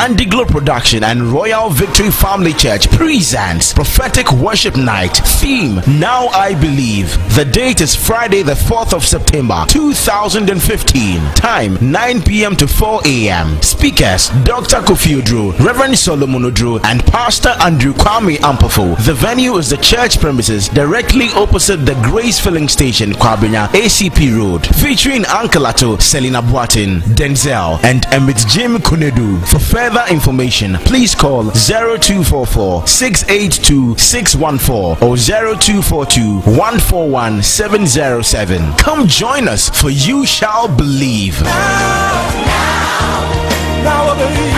Andy Glow Production and Royal Victory Family Church presents Prophetic Worship Night. Theme, Now I Believe. The date is Friday the 4th of September 2015. Time, 9 p.m. to 4 a.m. Speakers, Dr. Kofi Oduro, Reverend Solomon Oduro, and Pastor Andrew Kwame Ampofo. The venue is the church premises directly opposite the Grace Filling Station, Kwabena, ACP Road. Featuring Uncle Ato, Selina Boatin, Denzel, and Emmett Jim Kunedu. For further information, please call 0244 682 614 or 0242 141 707. Come join us, for you shall believe. Now I believe.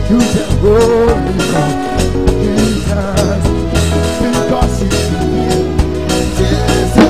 to the Holy God, Jesus, because He's here. Jesus,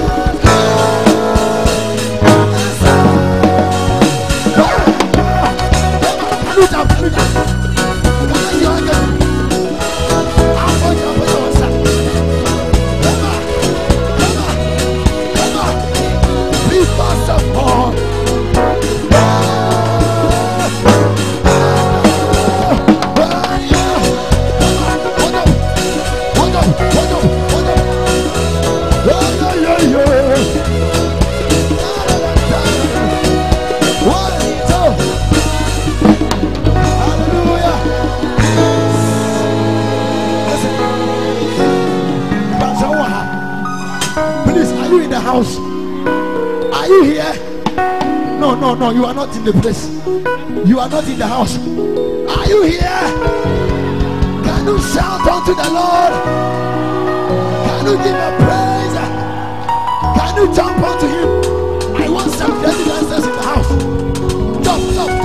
house. Are you here? No, you are not in the place. You are not in the house. Are you here? Can you shout unto the Lord? Can you give a praise? Can you jump onto Him? I want some dancers in the house. Jump.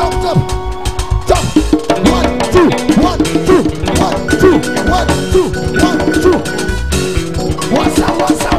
1, 2, 1, 2, 1, 2, 1, 2, 1, 2. What's up?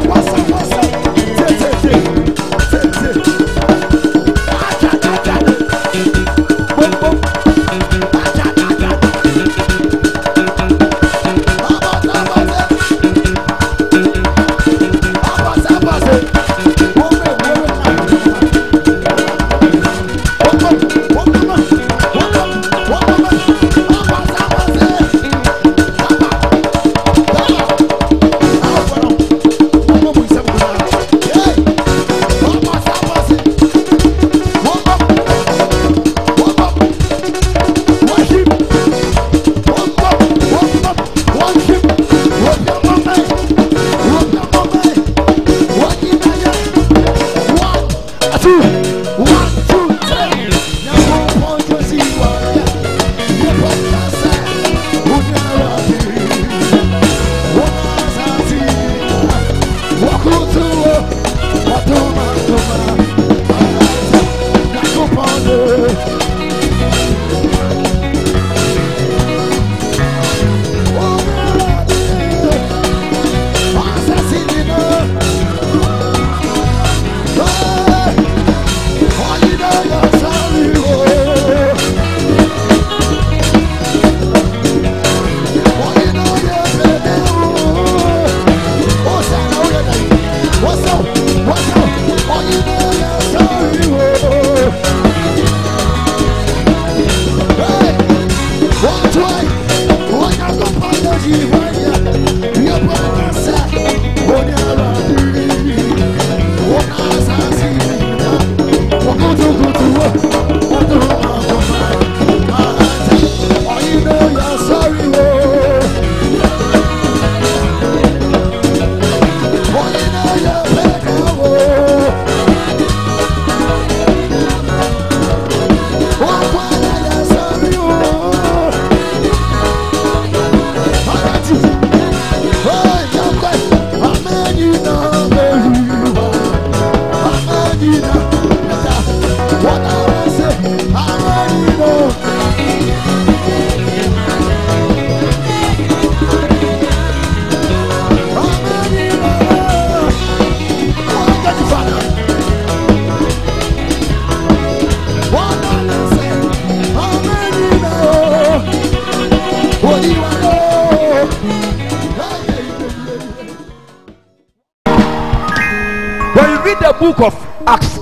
The book of Acts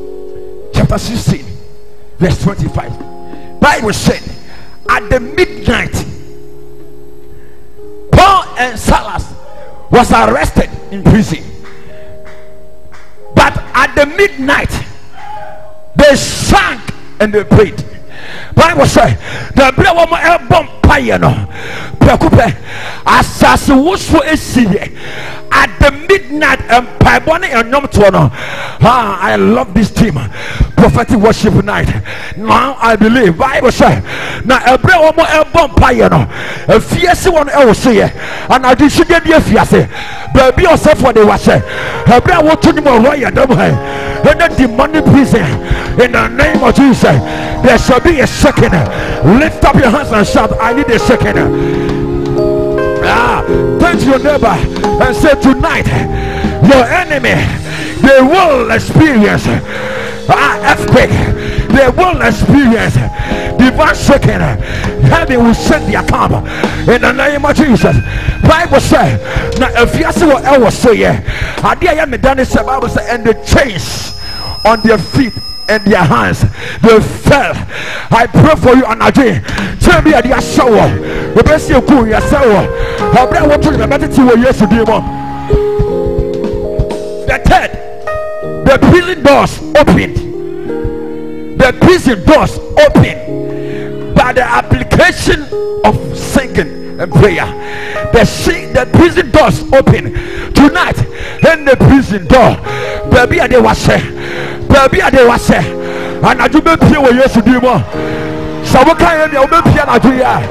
chapter 16 verse 25, Bible said at the midnight Paul and Silas was arrested in prison, but at the midnight they sang and they prayed. Bible said the bread was a bomb payano prekupe asase wo so esie at the midnight and Piboni and Nomtono. I love this team. Prophetic worship night. Now I believe Bible say now every one payano a fierce one else say and I did get the fierce baby yourself for the washer every one to the royal double in the demonic prison in the name of Jesus. There shall be a second. Lift up your hands and shout, I need a second. Turn to your neighbor and say, tonight your enemy, they will experience earthquake, they will experience divine shaking. Heaven will shake their camp in the name of Jesus. Bible says now if you see what I was saying, I did me done this. Bible says and the chains on their feet and their hands they fell. I pray for you and again tell me at your shower the best you could yourself. I pray what you better to what yes to do. The third, the prison doors opened. The prison doors opened by the application of singing and prayer. The prison doors open tonight. In the prison door, baby, they was say, baby, they was say, and I do not pay what you to do more. So what kind of be here? I do ya.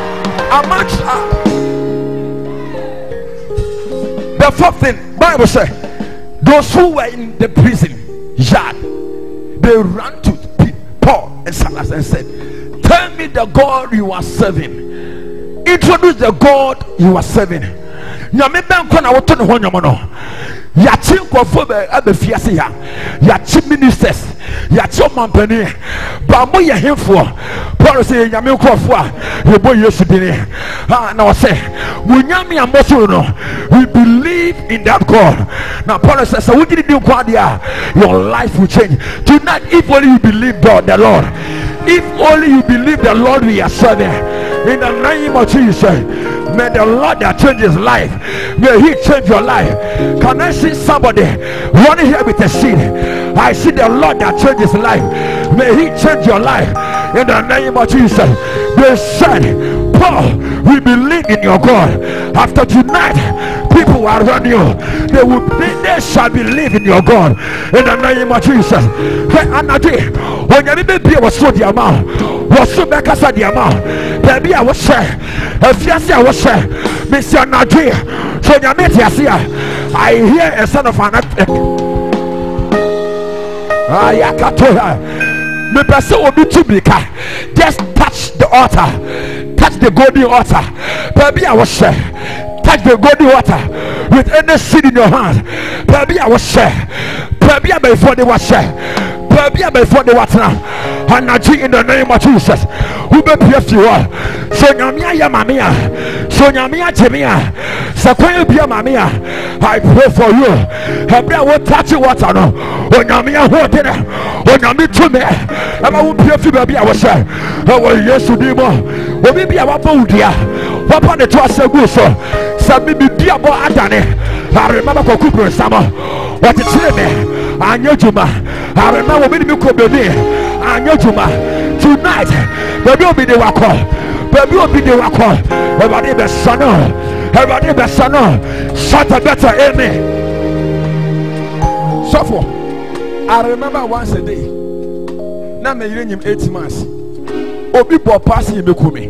The fourth thing, Bible say, those who were in the prison yard, they ran to Paul and Silas and said, tell me the God you are serving. Introduce the God you are serving. Nyame ben kwa na woto ne ho nyomo no. Ya chi nkofo be abefiase ya. Ya chi ministers, ya chi omampani. Ba mo ye hemfo. Paul say nyame nkofo a ye boy Yesu dini. Na o say, "Wo nyame amoso no. We believe in that God." Now Paul says, "So we did do God there. Your life will change. Tonight if only you believe God the Lord. If only you believe the Lord we are serving. In the name of Jesus, may the Lord that changes life, may He change your life." Can I see somebody running here with a seed? I see the Lord that changes life. May He change your life in the name of Jesus. They said, Paul, we believe in your God. After tonight, people will run you. They shall believe in your God in the name of Jesus. When you baby was so the amount, was so back as the amount, baby I was share. If you see I was share, Mr. Nadia, so you met here. I hear a son of an epic. The person will be too big. Just touch the altar, touch the golden altar. Baby I was share. Touch the golden water with any seed in your hand. Baby I was share. Baby I before they was share. Baby before the water now. And I in the name of Jesus. Who be pray for you all. So Nyamia ya mamia. So Nyamia Jemia. So when you be a mamia, I pray for you. Hebra will touch the water no. When Nyamia water. When Nyami to me. I will pray for baby I was share. I will yes to do more. When we be a wapodia. What on the trust of good so. Sabi be about Adane. I remember Kokubro Sama. What it's me. I know Juma. I remember when we could be I know Juma. Tonight, baby will be the wako. Baby will be the wako. Everybody be son. Everybody be son. Shut a better amen. So for I remember once a day. Now me him 8 months. Obi bo passing me kumi.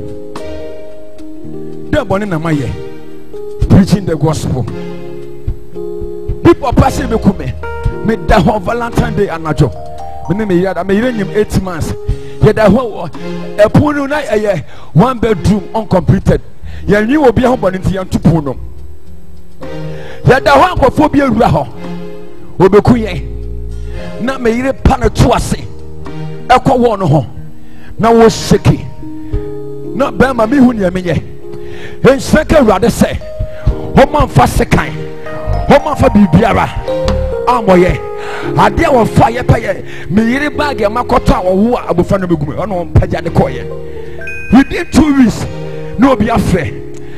They born in Amaye. Preaching the gospel. People passing me kume. Me da ho Valentine Day anajo. Me ne me yada me him 8 months. Yada ho e punu na eye 1 bedroom uncompleted. Ya nyi obi ho born nti yantu punu. Yada ho ankofo bi awura ho. Obeku ye. Na me yire pa na to ase. Ekọ wo no ho. Na wo sheki. Na ba ma me hu ne menye. En seke urade se. Homan fa sekan. Homan fa bibiara. Amoye. Ade won fa ye paye. Me yiri bag e makoto awo abofa no begume. Ono mpaja de koye. Within 2 weeks no be afe.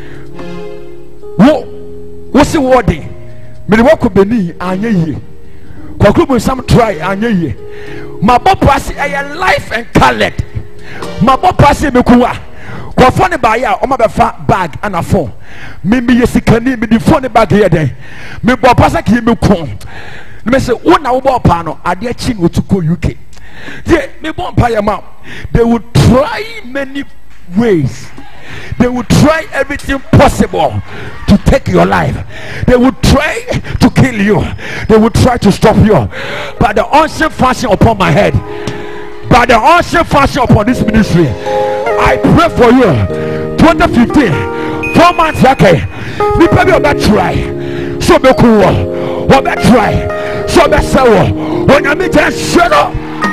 Wo si wording. Me wo ko beni anya yie. Kwakrubu sam try anya yie. Mabopasi life and talent. Mabopasi mekuwa. Go phone buy ya o ma be fa bag and a phone. Me yesikani me the phone bag here then. Me bo pasa ki me kon. Me say wo na wo bo pa no ade achi no to go UK. Me bo pa ya ma. They will try many ways. They will try everything possible to take your life. They will try to kill you. They will try to stop you. But the unseen fashion upon my head, by the unseen fashion upon this ministry, I pray for you. 2015, 4 months okay. Me baby oba try. So be cool. Oba try. So be sour. When I meet just shut up.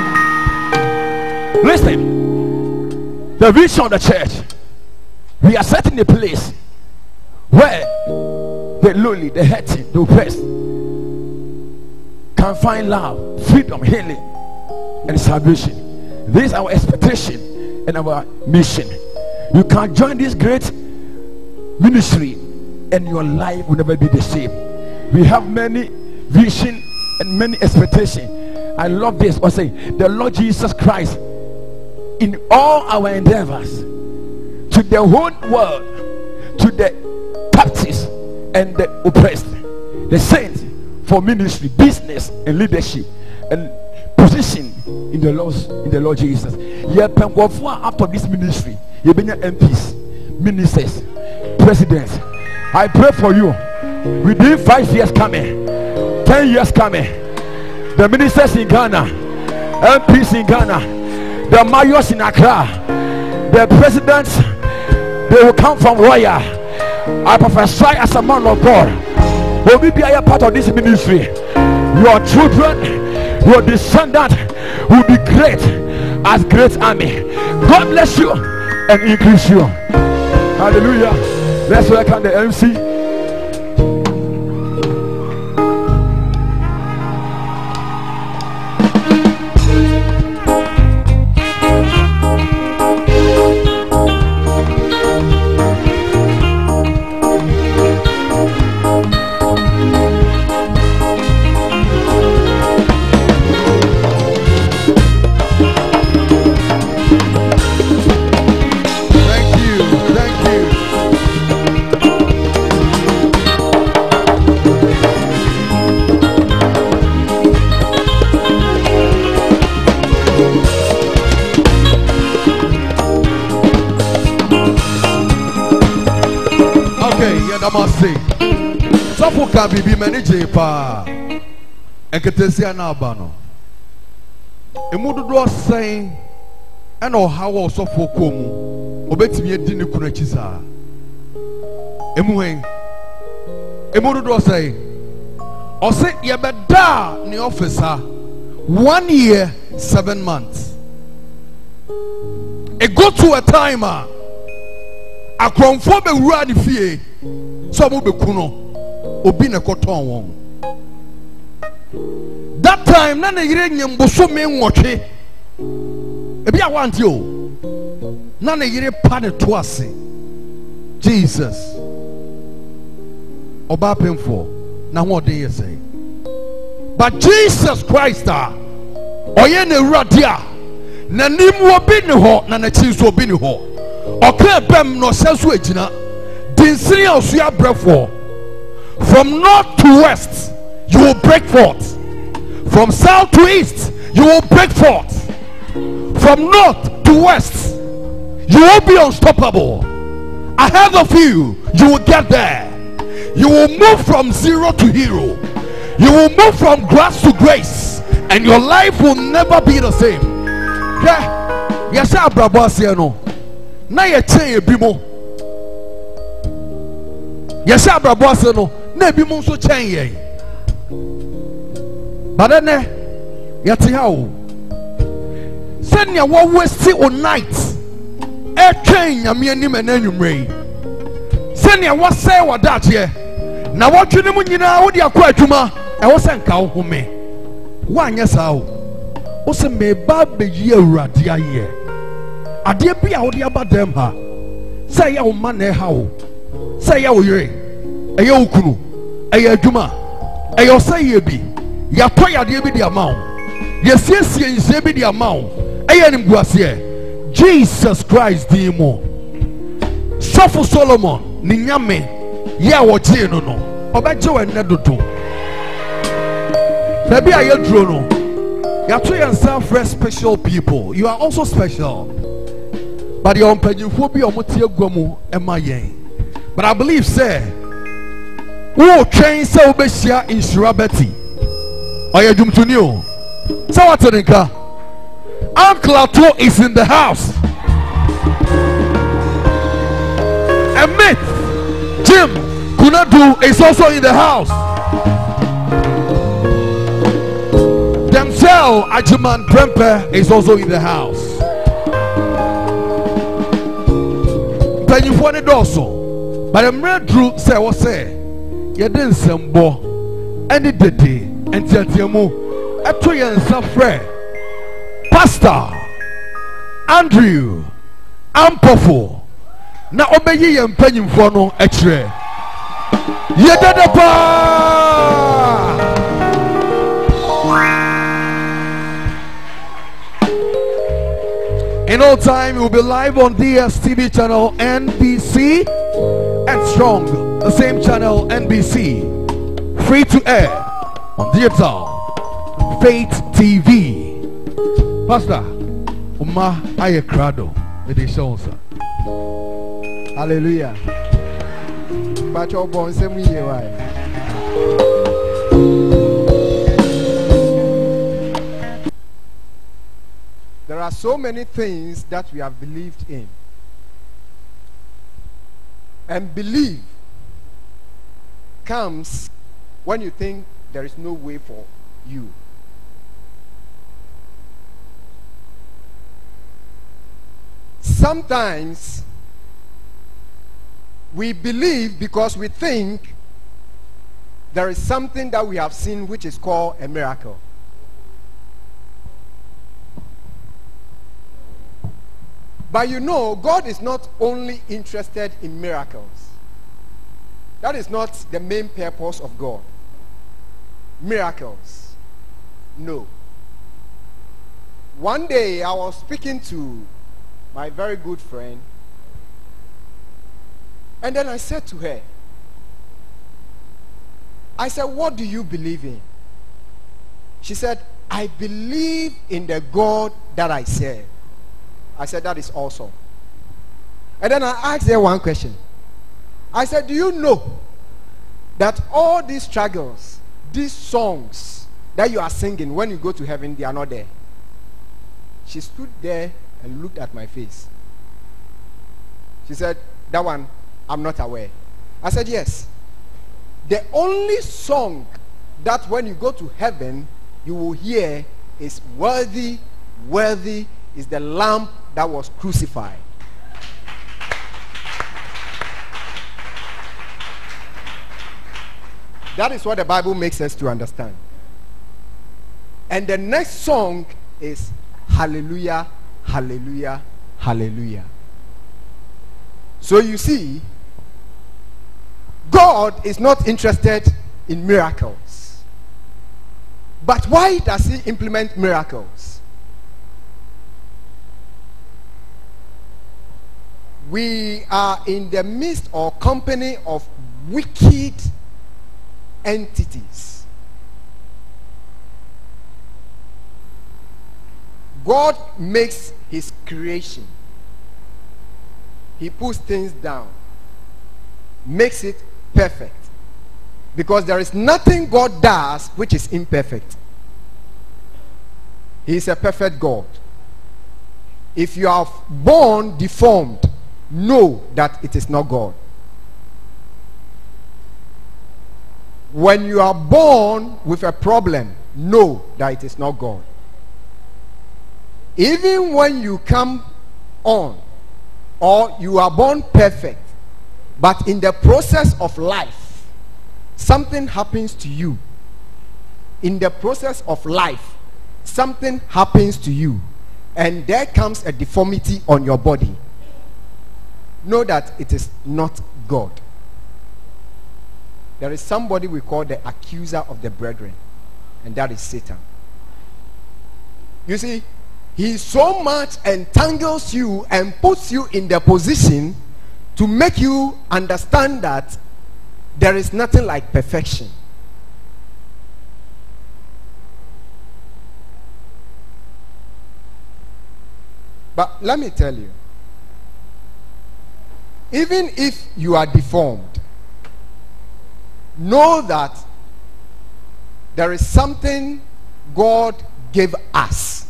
Listen. The vision of the church. We are setting a place where the lowly, the hurting, the oppressed can find love, freedom, healing, and salvation. This is our expectation and our mission. You can join this great ministry and your life will never be the same. We have many vision and many expectations. I love this. I say the Lord Jesus Christ in all our endeavors, to the whole world, to the captives and the oppressed, the saints, for ministry, business, and leadership, and position in the Lord Jesus. After this ministry, you be MPs, ministers, presidents. I pray for you. Within 5 years coming, 10 years coming, the ministers in Ghana, MPs in Ghana, the mayors in Accra, the presidents, they will come from royal. I prophesy as a man of God, will be a part of this ministry. Your children, your descendants will be great as great army. God bless you and increase you. Hallelujah. Let's welcome the MC. So for Kabi manage pa Enketesia na abano. Emudu do saying and or how so for komu obetimi edi ne kuna chisa. Emuhen Emudu do say o say ye beda ne officer 1 year 7 months. It go to a time akromfo be wura ne fie so mo be kuno obi ne koton won. That time na yire nyemboso me nwotwe ebi a wanti o na yire pa ne to ase. Jesus oba pemfo na ho den yesay, but Jesus Christ oye ne wurade a na nim obi ne ho na chi so obi ne ho okra bem no seso agina dinsiri osua brefo. From north to west you will break forth, from south to east you will break forth, from north to west you will be unstoppable. Ahead of you you will get there. You will move from zero to hero. You will move from grass to grace, and your life will never be the same. Yeah, yes, I brabo na ye chen ebimo. Yes, I brabo no na ebimo so chen ye. But then yati ha o. Send ya wo waste o night. E chen nyame anim na anwumre. Send ya wo say wo that ye. Na wo twene mu nyina wo dia kwa adwuma e wo senka wo home. Wo anya sa o. Wo se me ba be yi awurade aye. Ade bia wo dia ba dem ha. Say ya wo ma na ha o. Say ya wo yire. Eye wo kunu. Eye adwuma. Eye say ye bi. Ya to ya de bi dia ma o. Ye siesie nse bi dia ma o. Eye nimguase. Jesus Christ di mo. Osofo Solomon ni nyame ye a wotie no no obeje wenne dodo sabi ayedro no you are to yourself very special people. You are also special, but your mpanyinfo bi omotie guamu ema yen. But I believe say who train say obehia insura beti oye dwumtuni o say what nka Uncle Ato is in the house. Emmet Jim Kunadu is also in the house. Demsel Ajiman Prempe is also in the house. Penyifo ne doso, but emre Drew say what say ye den sembo any dede entiatiemu eto ye nsa frɛ Pastor Andrew Ampofo na obeyi ye mpanyimfo no ekire ye dede pa. In all time, we'll be live on DSTV channel NBC and Strong, the same channel NBC, free to air on digital Faith TV. Pastor, Uma Ayekrado, the show, sir. Hallelujah. But your bones, there are so many things that we have believed in. And belief comes when you think there is no way for you. Sometimes we believe because we think there is something that we have seen which is called a miracle. But you know, God is not only interested in miracles. That is not the main purpose of God. Miracles. No. One day I was speaking to my very good friend, and then I said to her, I said, what do you believe in? She said, I believe in the God that I serve. I said, that is awesome. And then I asked her one question. I said, do you know that all these struggles, these songs that you are singing when you go to heaven, they are not there? She stood there and looked at my face. She said, that one, I'm not aware. I said, yes. The only song that when you go to heaven, you will hear is worthy, worthy is the Lamb that was crucified. That is what the Bible makes us to understand. And the next song is Hallelujah, Hallelujah, Hallelujah. So you see, God is not interested in miracles. But why does he implement miracles? We are in the midst or company of wicked entities. God makes his creation. He puts things down, makes it perfect. Because there is nothing God does which is imperfect. He is a perfect God. If you are born deformed, know that it is not God. When you are born with a problem, know that it is not God. Even when you come on, or you are born perfect, but in the process of life, something happens to you. In the process of life, something happens to you, and there comes a deformity on your body. Know that it is not God. There is somebody we call the accuser of the brethren, and that is Satan. You see, he so much entangles you and puts you in the position to make you understand that there is nothing like perfection. But let me tell you, even if you are deformed, know that there is something God gave us.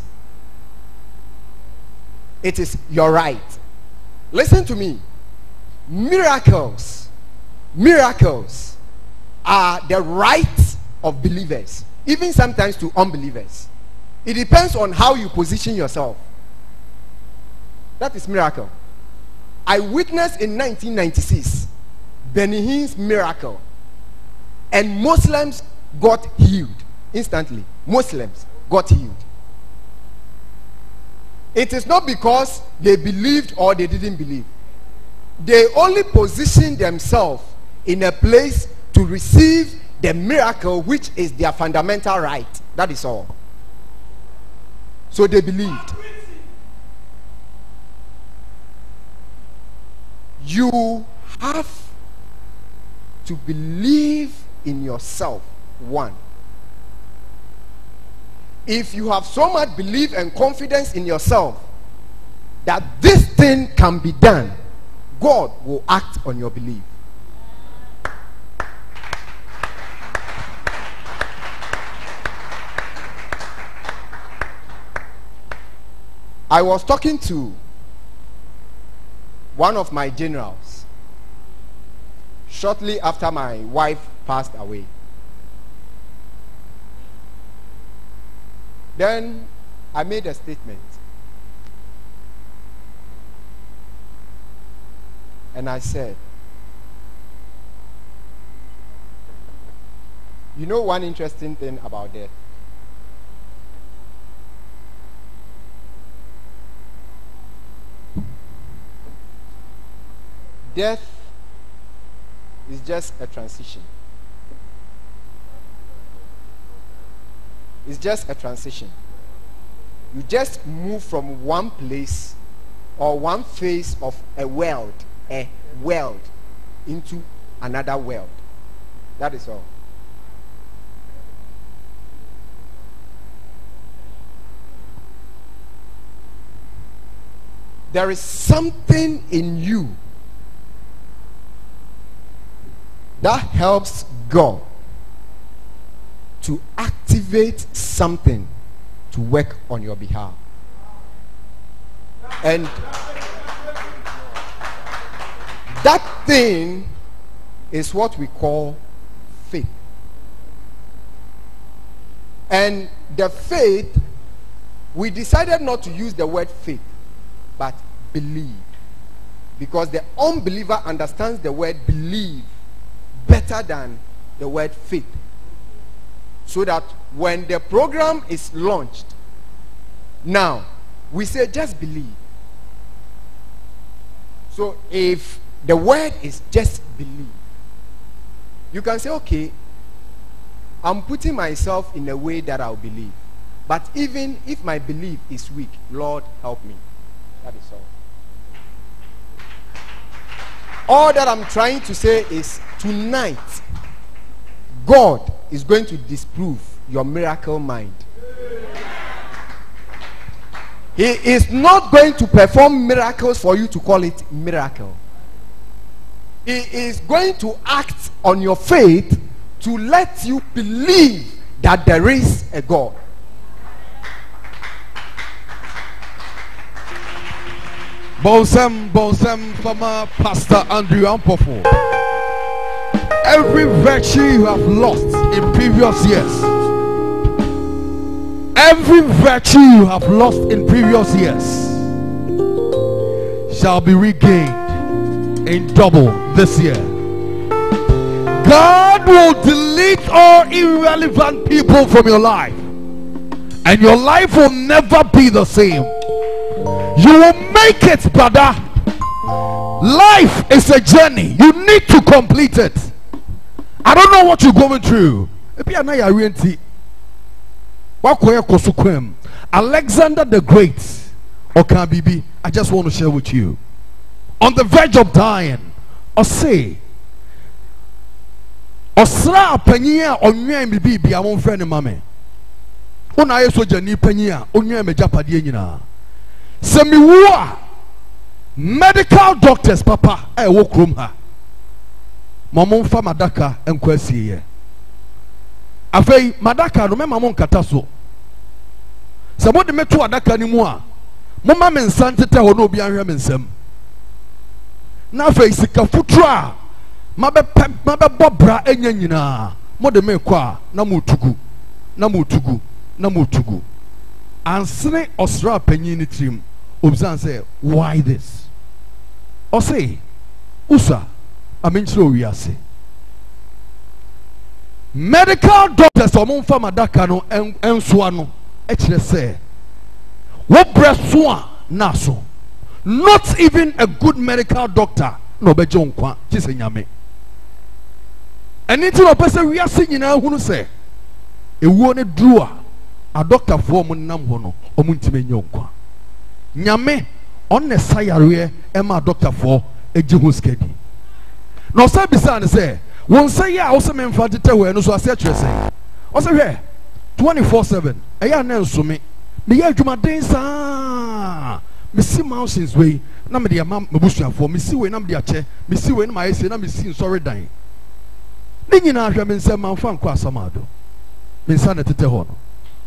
It is your right. Listen to me. Miracles are the right of believers, even sometimes to unbelievers. It depends on how you position yourself. That is miracle. I witnessed in 1996 Benny Hinn's miracle, and Muslims got healed instantly. Muslims got healed. It is not because they believed or they didn't believe. They only positioned themselves in a place to receive the miracle, which is their fundamental right. That is all. So they believed. You have to believe in yourself. One. If you have so much belief and confidence in yourself that this thing can be done, God will act on your belief. I was talking to one of my generals shortly after my wife passed away. Then I made a statement, and I said, you know one interesting thing about death? Death is just a transition. It's just a transition. You just move from one place or one phase of a world into another world. That is all. There is something in you that helps God to activate something to work on your behalf. And that thing is what we call faith. And the faith, we decided not to use the word faith, but believe. Because the unbeliever understands the word believe better than the word faith. So that when the program is launched, now we say just believe. So if the word is just believe, you can say, okay, I'm putting myself in a way that I'll believe. But even if my belief is weak, Lord, help me. That is all. All that I'm trying to say is tonight, God is going to disprove your miracle mind. He is not going to perform miracles for you to call it miracle. He is going to act on your faith to let you believe that there is a God. Bonsam, former Pastor Andrew Ampofo. Every virtue you have lost in previous years, every virtue you have lost in previous years shall be regained in double this year. God will delete all irrelevant people from your life, and your life will never be the same. You will make it, brother. Life is a journey. You need to complete it. I don't know what you're going through. Alexander the Great, Okabibi, I just want to share with you. on the verge of dying. Or say, Osra penya onye me bibi a won friend mame. Una yeso jani penya onye me japade nyina. Se mi wu a medical doctors papa e wo krom ha. Momon fa madaka enko asiye. Afei madaka no me mamon kata so. Se mo de meto adaka ni mu a mo ma me nsan tete ho no obi anhwe me nsam. Na afei sika futuro a mabe bobra enya nyina mo de me kwa na mo tugu na mo tugu na mo tugu ansene osra panyin ni trim obzan say why this o say usa amenchiro wiase medical doctors omon fa madaka no enso ano e kire say wo breso a na so not even a good medical doctor no beje nkwa kise nyame eni ti no pese wiase nyina hunu se ewuo ne duru a doctor fo mo nam ho no omuntime nya nkwa nyame on ne sayare e ma doctor fo eji ho skedi no say bisa ne se won say ya wo se memfa tete ho no so ase akire se o se hwe 24/7 eya na nsome me ya adwumaden sa me see mountains way na me de ma mebusuafo me see way na me de ache me see way na ma yesi na me see sorry dan ni nyina ahwe me nsem manfa nko asamado me nsa na tete ho no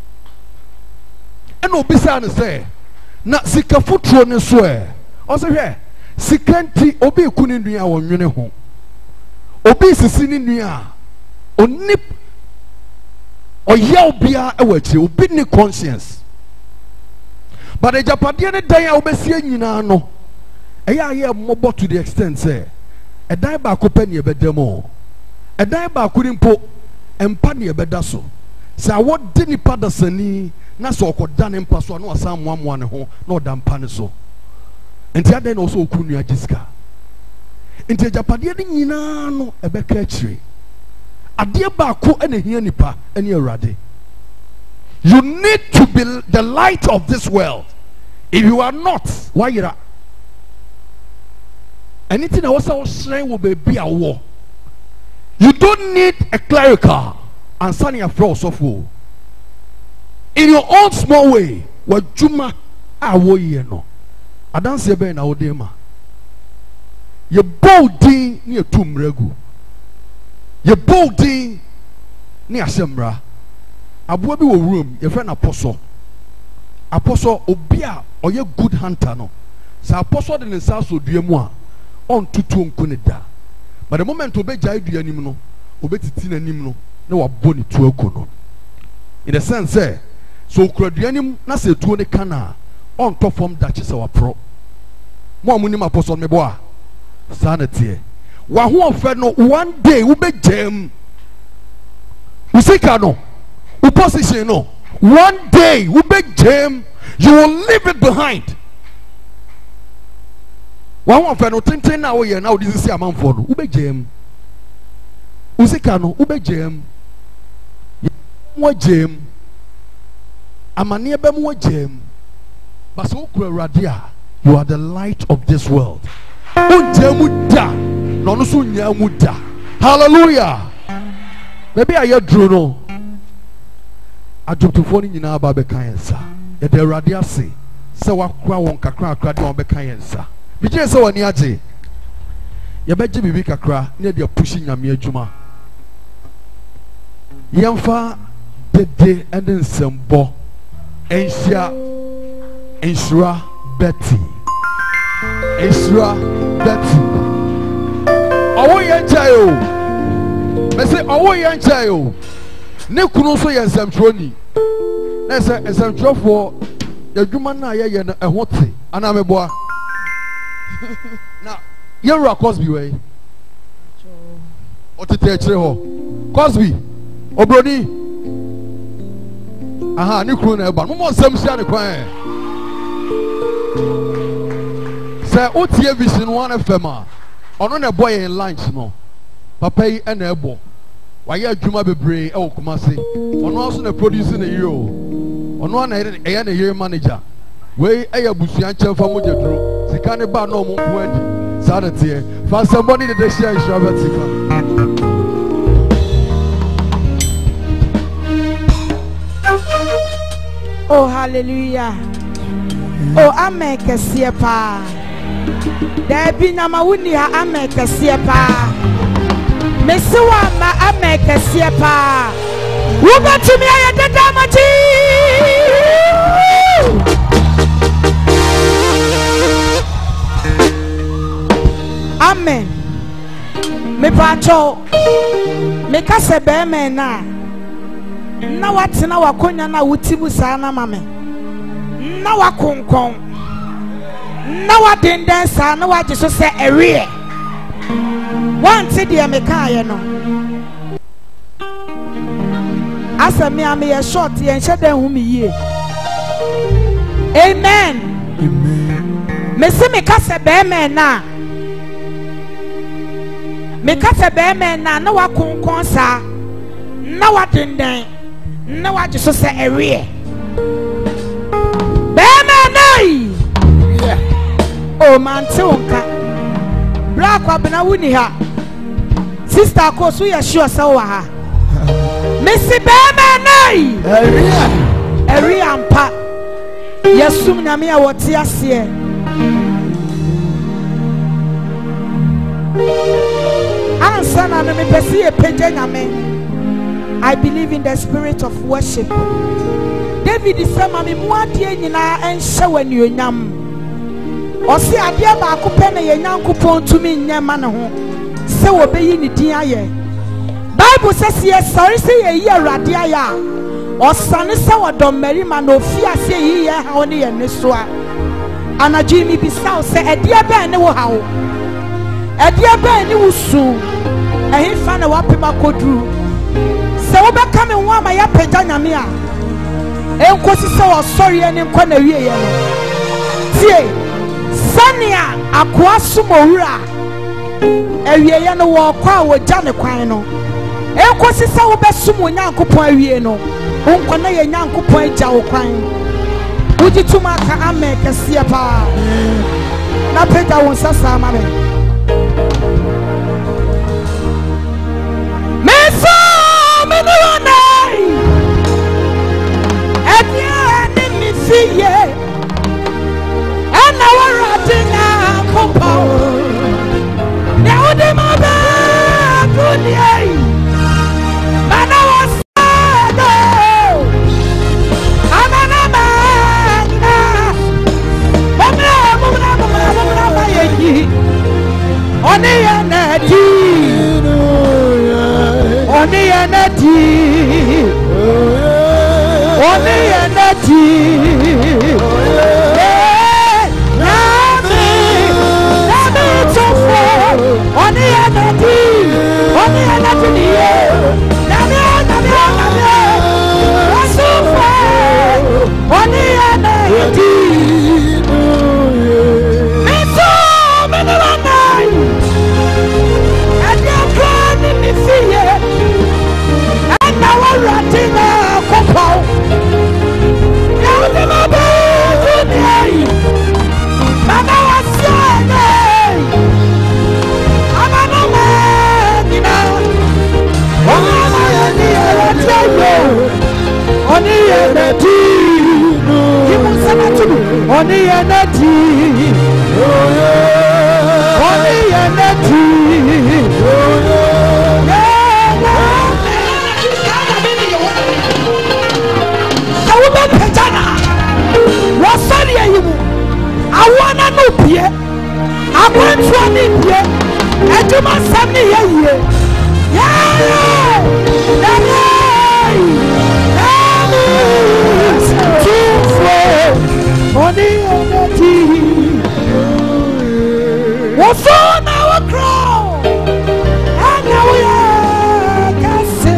eno bisa ne se na sika futuro ne so o se hwe sikanti obi kuni nua wonwene ho obi sisi ni nua onip oya obia e wachi obi ni conscience but the Japadie ne dan a obesie nyina no eya ye mobo to the extent say e dan ba ko pani e bedam e dan ba ko rimpo empa ne e beda so say awodi ni padasani na so okoda ne mpa so na wasan moamoa ne ho na oda mpa ne so enti adan no so okunu agiska enti Japadie ne nyina no e beka akire ade ba ko ene hia nipa ene awurade. You need to be the light of this world. If you are not, why you are? Anything else will be a war. You don't need a clerical and sending a flow of woe. In your own small way, what Juma awo ye no. I don't say be na odema. You bolding near tumregu. You bolding near semra. Abuabi wo room your friend apostle obia oye good hunter no sa apostle de nsa so duamu a on tutu nkunida but the moment obeja duanim no obetiti nanim no na wabɔ ne tu akono in the sense say so okuraduanim na se tuo ne kana on top form dachi se wapro mo amunim apostle me bo a sanete wa ho ofe no one day ubejam usika no position no one day we beg jam you will leave it behind one of no tintin na we now this is amount for no we beg jam usika no we beg jam mo jam amane be mo jam but so kura you are the light of this world o jam da no no so nya mu da hallelujah maybe I drew no adoptofo ni nyina ba be kan sa ye de awurade ase se wakra won kakra akra de won be kan sa bi je se woni age ye beje bibi kakra ne de pushi nyame adwuma yemfa dede ende nsembo enhia ensura Betty owo ye nchayo me say owo ye nchayo ne kunu so ye nsamtroni na se nsamtrofo adwuma na ye na ehote ana meboa na yewra Cosby we otete akire ho Cosby obroni aha ne kunu na eba mo nsam sia ne kwan se otie vision 1 FM a ono na boy in lunch no papa yi na ebo waya adwuma bebre e okumase ono aso na produce na yiro ono na eya na year manager we eya busua nchemfa mo jedro sika ne ba na omo ko adi Sanity. For somebody that they share Shabbatika. Oh, hallelujah. Oh, amen. Kasiepa. There be Namawuni, amen. Kasiepa. Mesuwa ma amen. Kasiepa. Woman to me, I am the Damaji. Amen. Me pacho. Me kase be me na. Na wati na wakonya na utibu sana mame. Na wakonkon. Na wadenden sa na wajiso se erie. Wanti de me kaye no. Asa me ame ye short ye nhede hu me yie. Amen. Amen. Me se me kase be me na. Me kase be me na wakonkon sa. Na wadenden. Na wajiso se erie. Be me nai. Oh man tonka. Black abna wuni ha. Sister ko so ye sure se wa ha. Missy Bama nai. Eri ampa. Yesum na me a wote ase. Ansa na me pesi e peje na me. I believe in the spirit of worship. David is saying, "Mami muadie nyina enhye wani onyam." Osi ade ba akopɛ na yenyankopɔn tumi nyɛ ma ne ho. Se wo beyi ne din aye. Bible says yes, sorry say ye Awurade aya. Osane se wodom marima na ofi ase yi ye ha oni ye ne so a. Anadwi mi bisa se ɛdeɛ bɛn ne wo ha wo. Ɛdeɛ bɛn ne wo su. Ɛhin fa na wapema koduru. Se wo bɛka me ho ama ya pagya nyame a. Enkosi se wo sorry ene nkɔ na wie ye no. Tie. Sania akoa sumowura. Ewie ye no wo kwa wo gya ne kwan no. Enkosi se wo besum Onyankopɔn awie no. Onko na ye Nyankopɔn agya wo kwan. Uji tuma ka amen kɛseɛ pa. Na pagya wo sasa ma me. Meso me no nai. Edia ni mi fiye. Ana warati na kopo. Ne ode ma ba kuniai. Mana wasado. Amana magna. Mumra yeji. Oni yanati. Oni yanati. Oni yanati. Oni yanati, oni yanati, Awuba pejana, wasani yimu, awana no pie, abwantu ani pie, ejuma samni ye, Oni yanati, waso na wakro, ana uya kase,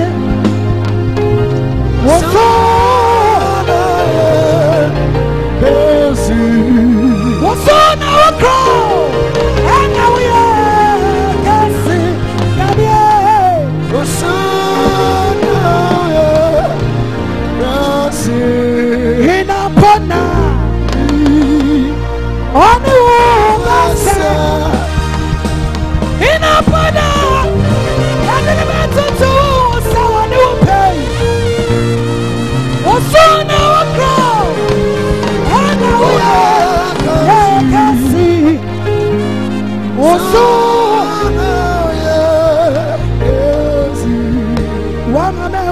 waso na kase, waso na wakro, ana uya kase, kabie, waso na kase, hina pona. Oni wasa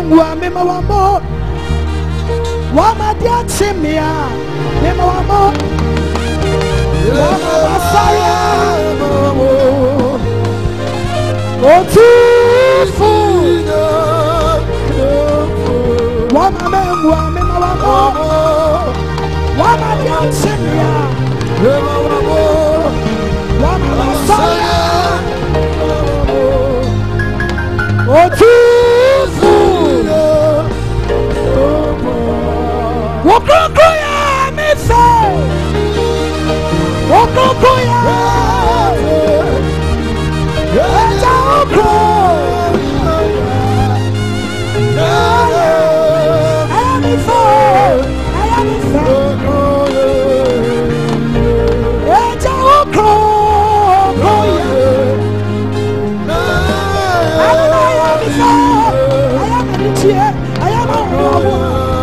mengua mema wamo wama dia chimia mema wamo wama wasaya otifu wama mengua mema wamo wama dia chimia mema wamo wama wasaya otifu Wokokoya misa Wokokoya Eja oko Ayamifo Ayamifo Eja oko Ayamifo Ayamifo Ayamifo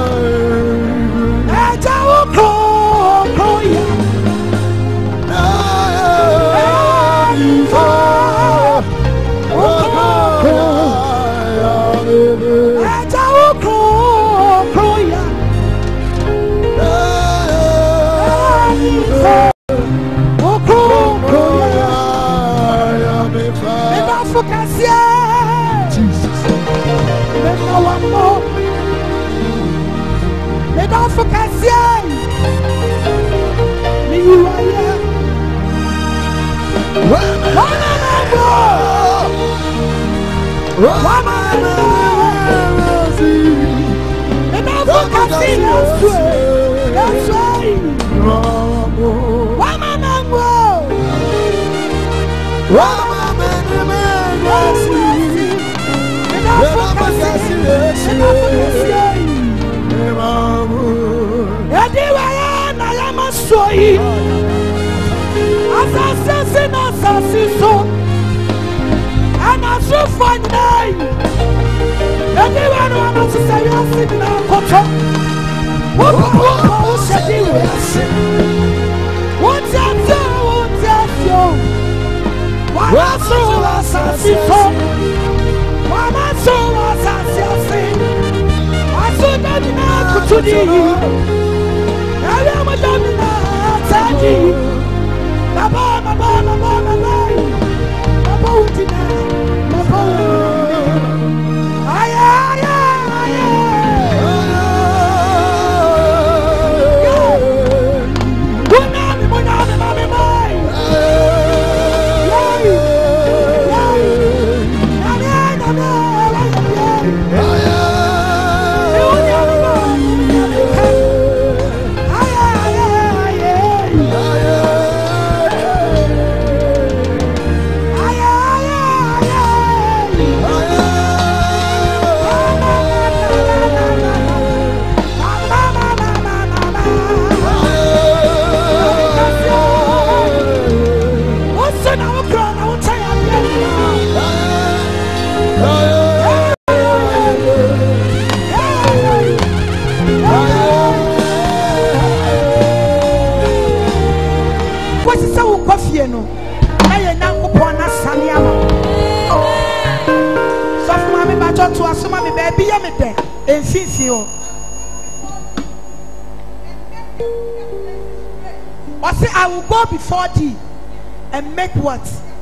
I will go before thee and make what?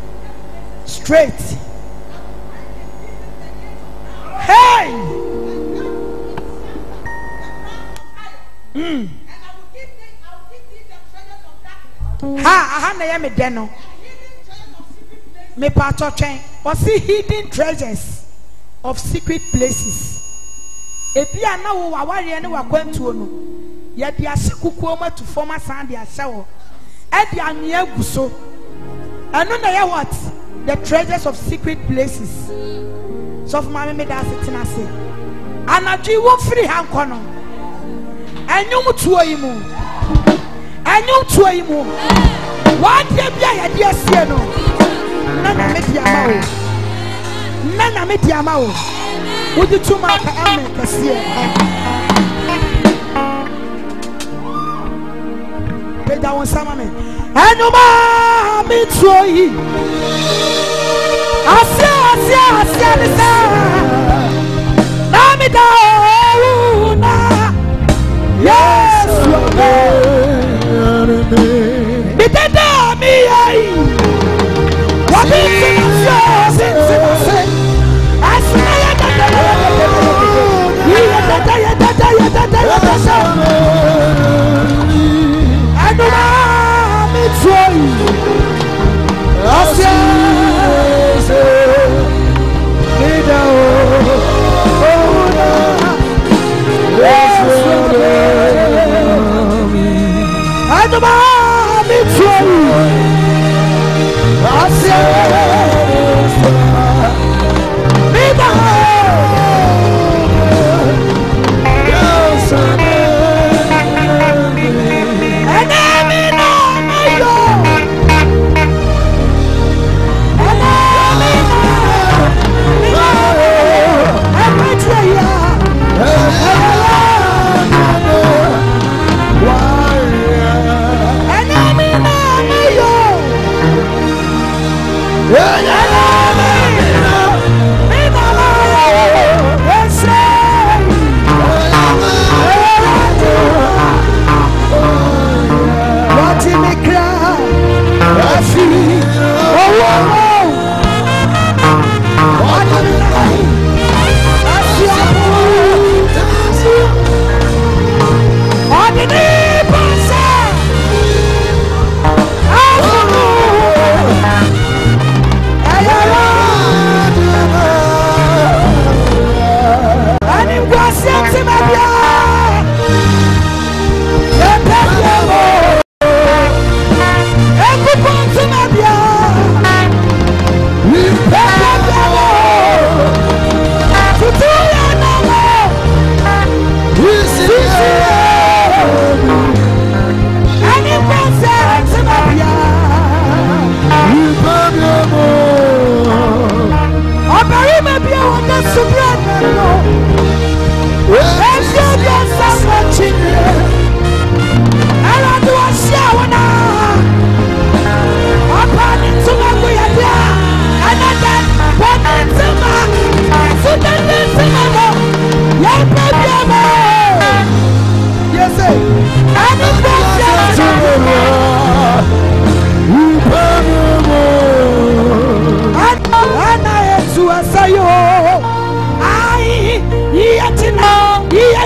Straight. Hey! Ha! I am a deno. Me part of chain. Or see hidden treasures of secret places. If you are now, why you are going to know? Yet the Asikuoma to form a Sandy shower. And the Anya Guso. And know what? The treasures of secret places. So, for my made us a tenacity. And a Jew free hand corner. And you to a moon. And you to a moon. What dear dear Sieno? Nana Mediamao. Nana Mediamao. Would you to my Cassia? That one, some man. And no man, me too. I see,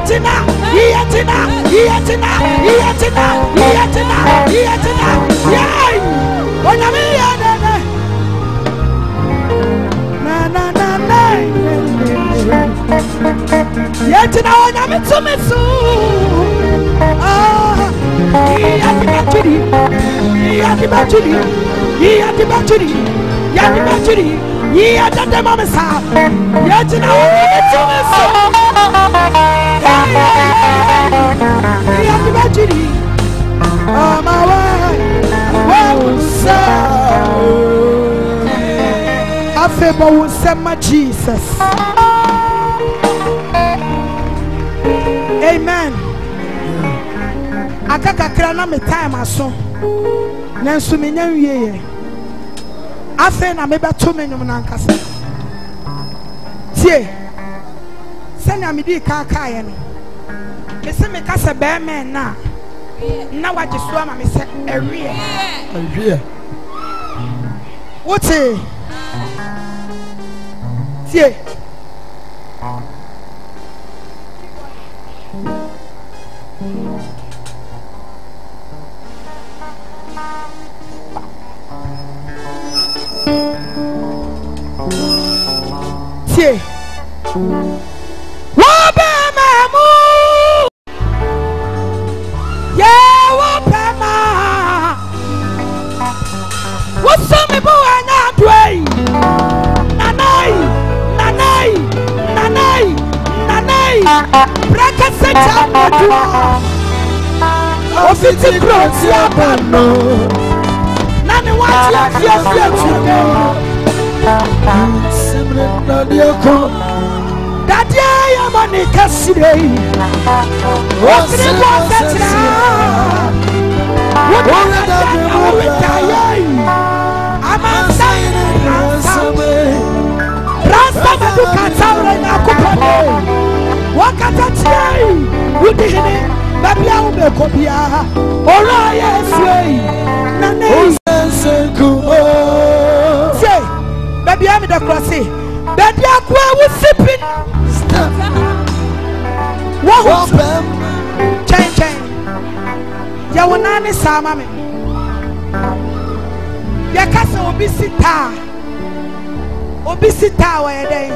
Jesus. Amen. Akaka krana me time aso. Nanso me nyan wiye. Afa na me beto me nyum na nkasa. Tie. Senya me di ka ye no. Me se me kasa be me na. Na waje so ama me se ewie. Ewie. Wote. Tie. Tie. Wabemamu. Yeah, wabema. What's some boy na dway? Braka secha modwa ofiti proti abano nani wati afia tume simre nadioko dadia ya mani kasire ofiti proti wona da witaye amansa rasa maduka tawre na kupane wakata tiai udihini babia umekobia ora yesui nane senkumo say babia me da crossy babia kwa wusipin wo chen ya wonane sama me ya kasa obisita wa yedai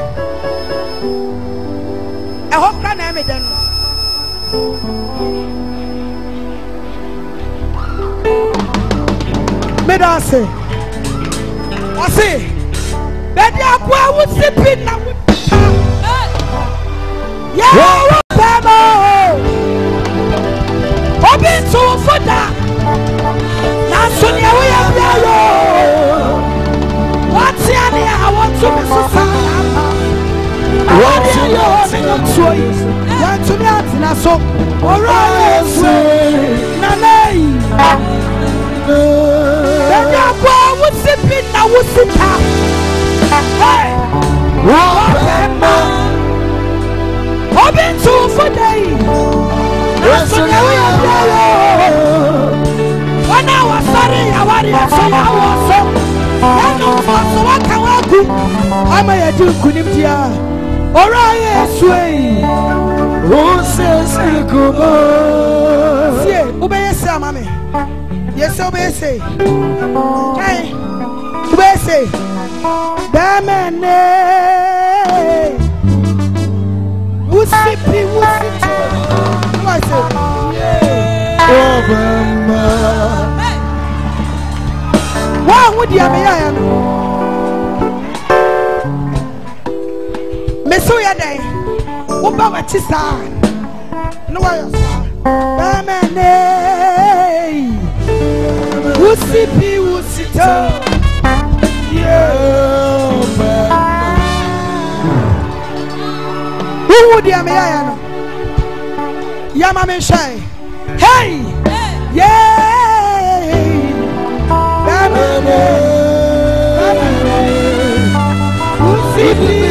I hope can I then. Medase. I say, Betty Aqua would sip in now. Yeah, Babo. Open to for that. Now, Sonia, we have yellow. What's the idea? I want to be so what's your choice? Want to be at so or Nanay. Then I would sip it now, would sit up. Hey, open to for day. That's when I was sorry, I was so. I know what can I do? I'm a do Kunimtia. Ora sway. Who says Kubo? See, obey say, mammy. Yes, obey say. Hey, obey say. Damn, Wussipi, Wussipi. I say, Obama. Why would you have a Mesoya day, Obama Chisa, no, Bamane, Wussipi, Wussito, who would you have a Yamame Shai? Hey, yay, Bamane, Wussipi.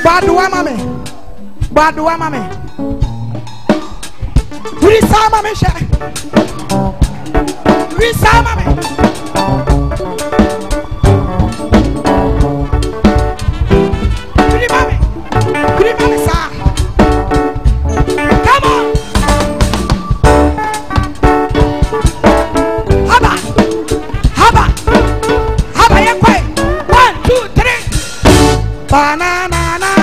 Badua mame. Badua mame. Risa mame she. Risa mame. Kuri mame sa. Come on. Haba ye kwai. 1, 2, 3. Banana.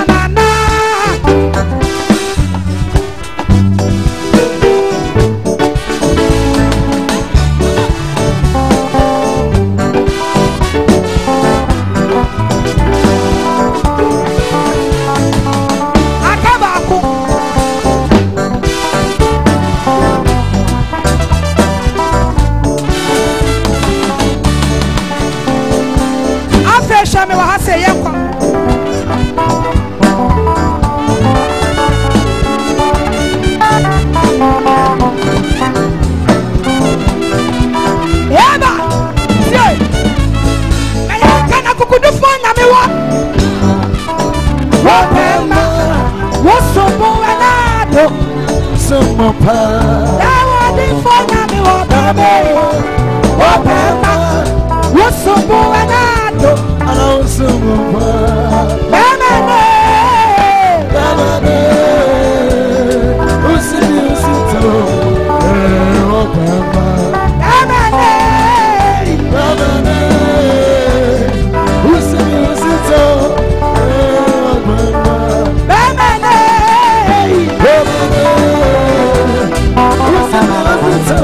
Me wa hase yekwa eba sie na yakana kukudufu na me wa wapema wosobo anado Sumopa ewa di fona me wa bebe wapema wosobo anado Sumopa Banane Usito Obama Banane Usito Obama Banane Usito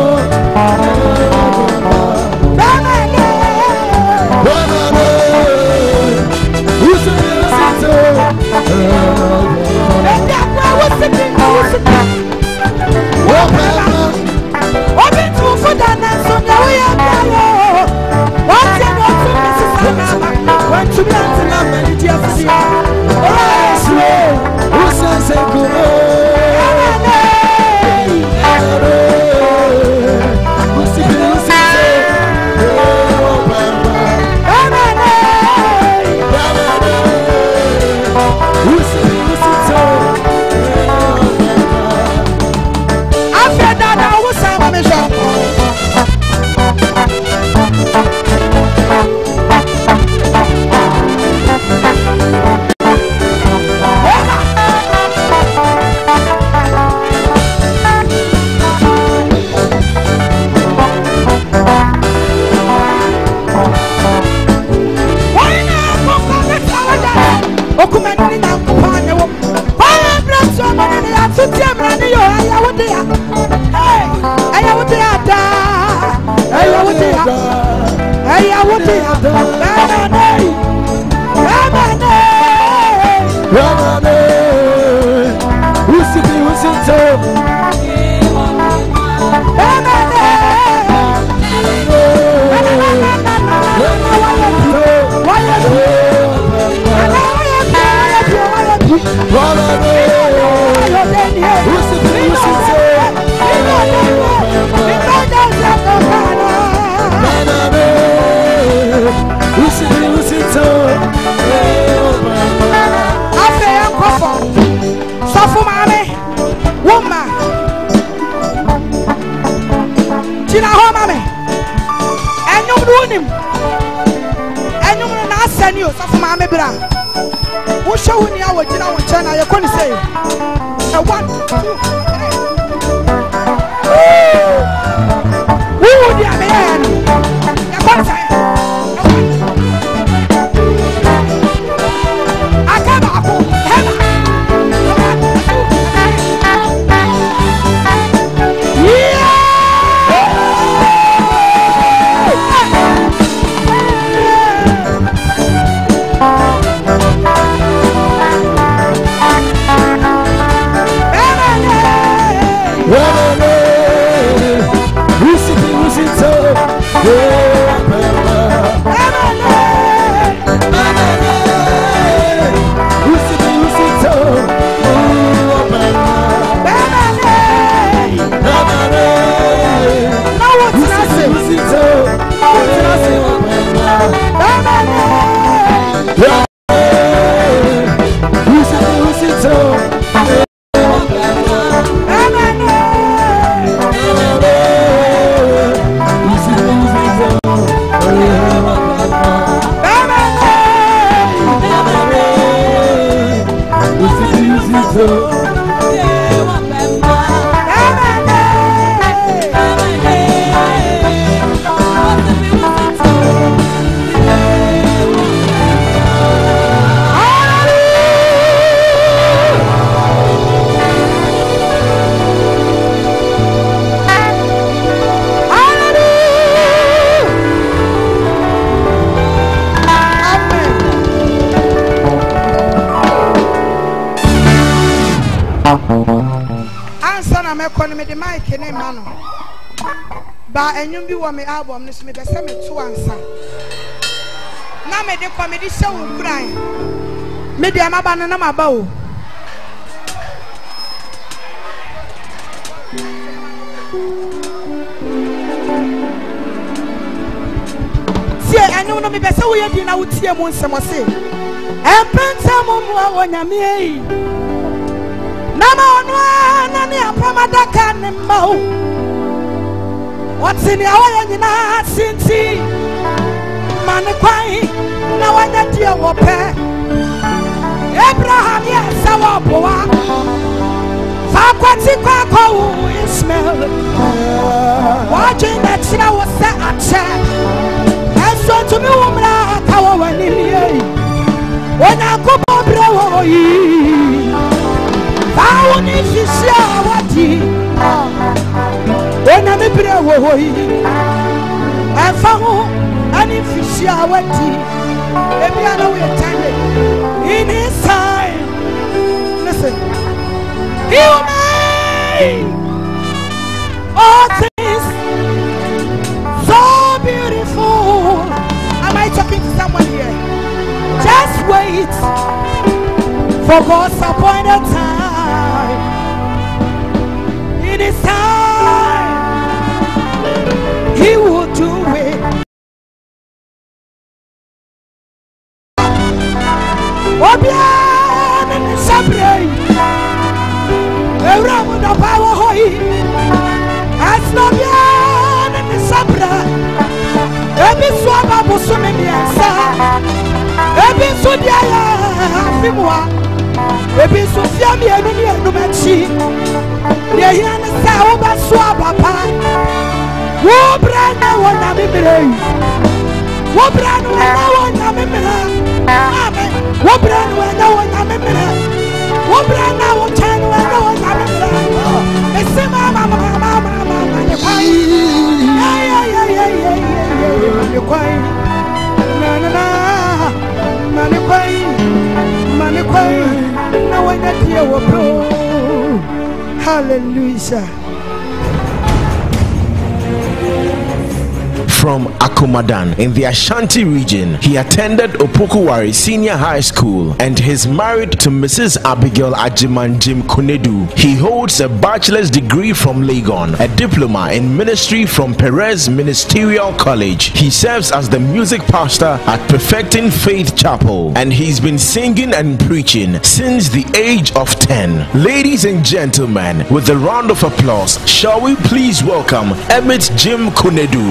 the mic in a man. But and you be one me album, this me the same 2 answer. Now me the comedy show crying. Me the amabana na mabao. See, I know no me be say we dey na utie mo nsemo say. E penta mo mo wonya me. Na ma ono na ne apamada ka ne ma o. What's in our nyina sinti. Man kwai na wanya dia wo pe. Abraham ya sawa boa. Fa kwati kwa ko Ismail. Watching that china was set at check. So to me umra kawa wani miye wana kubo brewo yi bawo ni sisia wati wana mi brewo yi afahu ani fisia wati ebi ana we tande in his time. Listen, you made all things so beautiful. Am I talking to someone here? Just wait for God's appointed time. In His time, He will do it. Obian in Sabre, around the power hoi, as Nobian in Sabra. Ebi swaba busumi miensa, ebi sudia ya afimwa, ebi sufia mienu mienu mechi. Yehane sa uba swaba pa, wubrana wana mimire, wubrana wana mimire, amen. Wubrana wana mimire, wubrana wana mimire. Esema mama. Hallelujah. From Akumadan in the Ashanti region, he attended Opokuwari Senior High School and is married to Mrs. Abigail Ajiman Jim Kunedu. He holds a bachelor's degree from Legon, a diploma in ministry from Perez Ministerial College. He serves as the music pastor at Perfecting Faith Chapel, and he's been singing and preaching since the age of 10. Ladies and gentlemen, with a round of applause, shall we please welcome Emmett Jim Kunedu.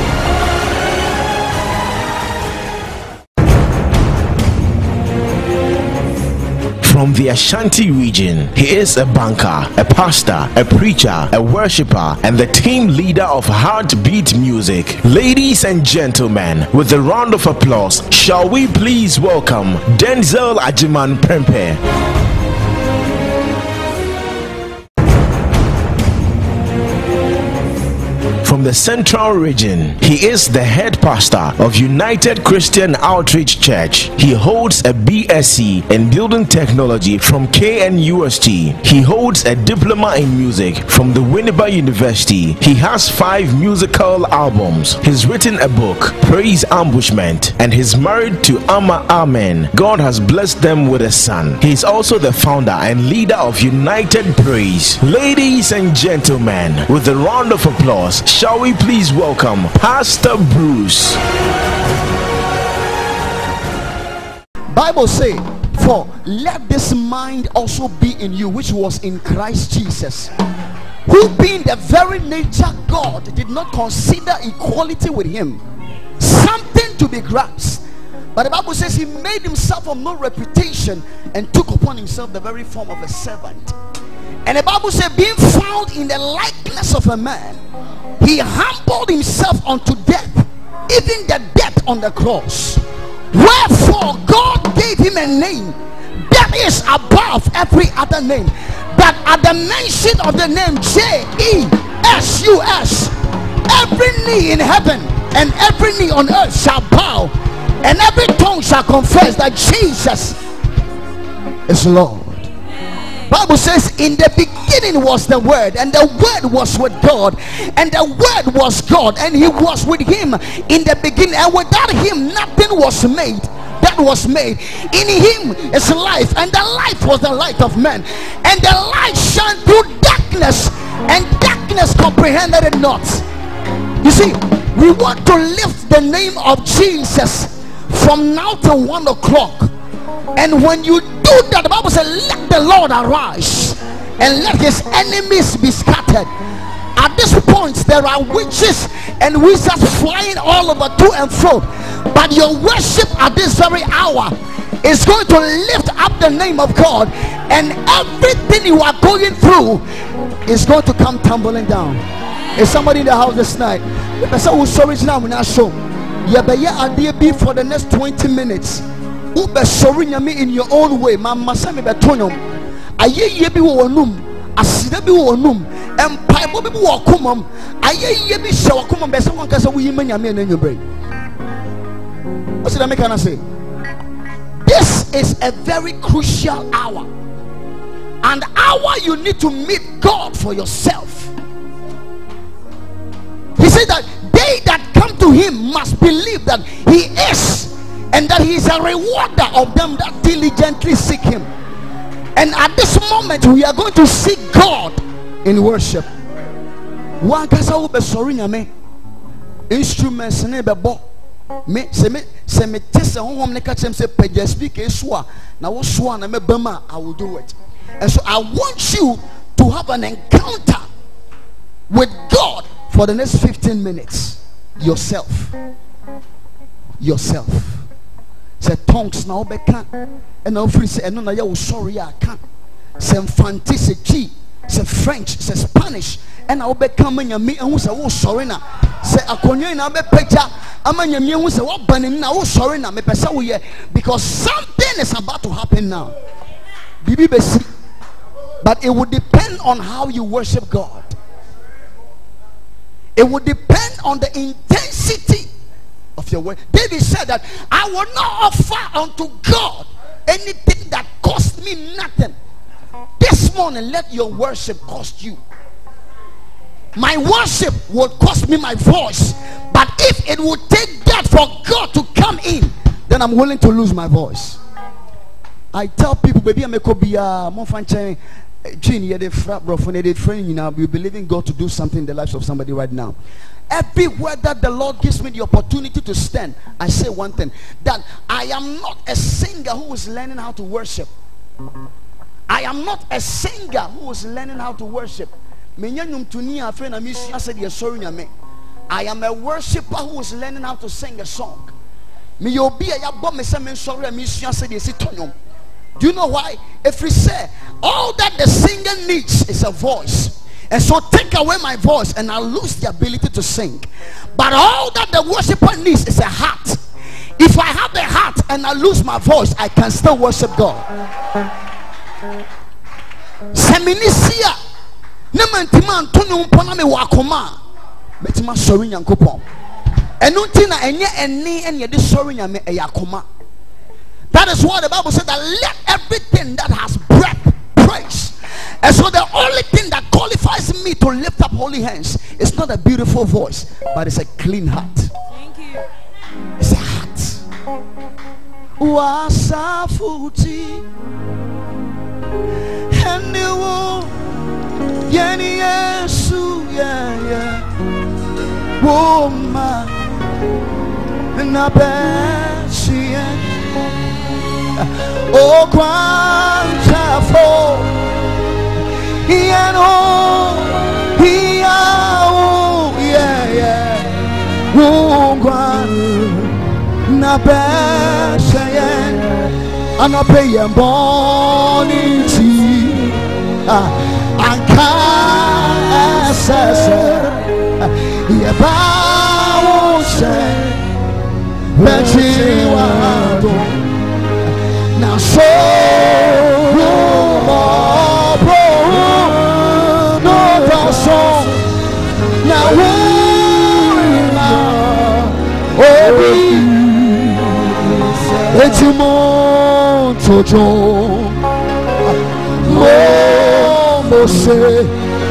From the Ashanti region, he is a banker, a pastor, a preacher, a worshipper, and the team leader of Heartbeat Music. Ladies and gentlemen, with a round of applause, shall we please welcome Denzel Ajiman Prempeh. From the Central region, he is the head pastor of United Christian Outreach Church. He holds a BSc in Building Technology from KNUST. He holds a diploma in music from the Winneba University. He has 5 musical albums. He's written a book, Praise Ambushment, and he's married to Amma Amen. God has blessed them with a son. He's also the founder and leader of United Praise. Ladies and gentlemen, with a round of applause, shall we please welcome Pastor Bruce. Bible say, for let this mind also be in you, which was in Christ Jesus, who being the very nature God, did not consider equality with him something to be grasped, but the Bible says he made himself of no reputation and took upon himself the very form of a servant. And the Bible says, being found in the likeness of a man, he humbled himself unto death, even the death on the cross. Wherefore God gave him a name that is above every other name, that at the mention of the name Jesus, every knee in heaven and every knee on earth shall bow, and every tongue shall confess that Jesus is Lord. Bible says, in the beginning was the Word, and the Word was with God, and the Word was God, and He was with Him in the beginning, and without Him nothing was made that was made. In Him is life, and the life was the light of men, and the light shone through darkness, and darkness comprehended it not. You see, we want to lift the name of Jesus from now till 1 o'clock. And when you do that, the Bible says, let the Lord arise and let His enemies be scattered. At this point, there are witches and wizards flying all over to and fro, but your worship at this very hour is going to lift up the name of God, and everything you are going through is going to come tumbling down. Is somebody in the house this night? The person who's sorry now will not show you be for the next 20 minutes. Ube sorry me in your own way. Mama sami betonum. Aye ye bi wo num, asida bi wo num, empaibo bi wo komam. Aye ye bi se wo komam be se won kasa wo yima nyame na nyubre. What did I make say? This is a very crucial hour. An hour you need to meet God for yourself. He said that they that come to Him must believe that He is, and that He is a rewarder of them that diligently seek Him. And at this moment we are going to seek God in worship. Instruments me se me tese honhom ne ka chem se pagya speaker esua na wo so na me bama, I will do it. And so I want you to have an encounter with God for the next 15 minutes. Yourself. Say tongues now be can, and now free say no na ya wo sorry I can. Say fanti say G, say French, say Spanish, and now be come me and who say wo sorry na. Say akonyo na be picture amanya me who say what banim na wo sorry na me pesa wo ye, because something is about to happen now. Bibi besi. But it would depend on how you worship God. It would depend on the intensity of your worship. David said that I will not offer unto God anything that cost me nothing. This morning, let your worship cost you. My worship would cost me my voice, but if it would take that for God to come in, then I'm willing to lose my voice. I tell people, baby, I'm a kobia, monfanche, Gene, you're the frat bro, for the training now. We believe in God to do something in the lives of somebody right now. Everywhere that the Lord gives me the opportunity to stand, I say one thing, that I am not a singer who is learning how to worship. I am not a singer who is learning how to worship. I am a worshiper who is learning how to sing a song. Do you know why? If we say all that the singer needs is a voice, and so take away my voice and I'll lose the ability to sing. But all that the worshiper needs is a heart. If I have a heart and I lose my voice, I can still worship God. Seminisia nemantima antonyo mpona me wakoma betima sori nyankopon enunti na enye eni ene de sori nyame eyakoma. That is why the Bible said that let everything that has breath praise. And so the only thing that qualifies me to lift up holy hands is not a beautiful voice, but it's a clean heart. Thank you. It's a heart. Wasafuti Hendewo Yeni Yesu ya Woma Nabesien O Quantafo Hiano Hiao Wongwan Nabesien Anapeyem Boniti Anka Sasa Yabawose Bechiwado Now so no song now Obi Echimon Tojo Mose,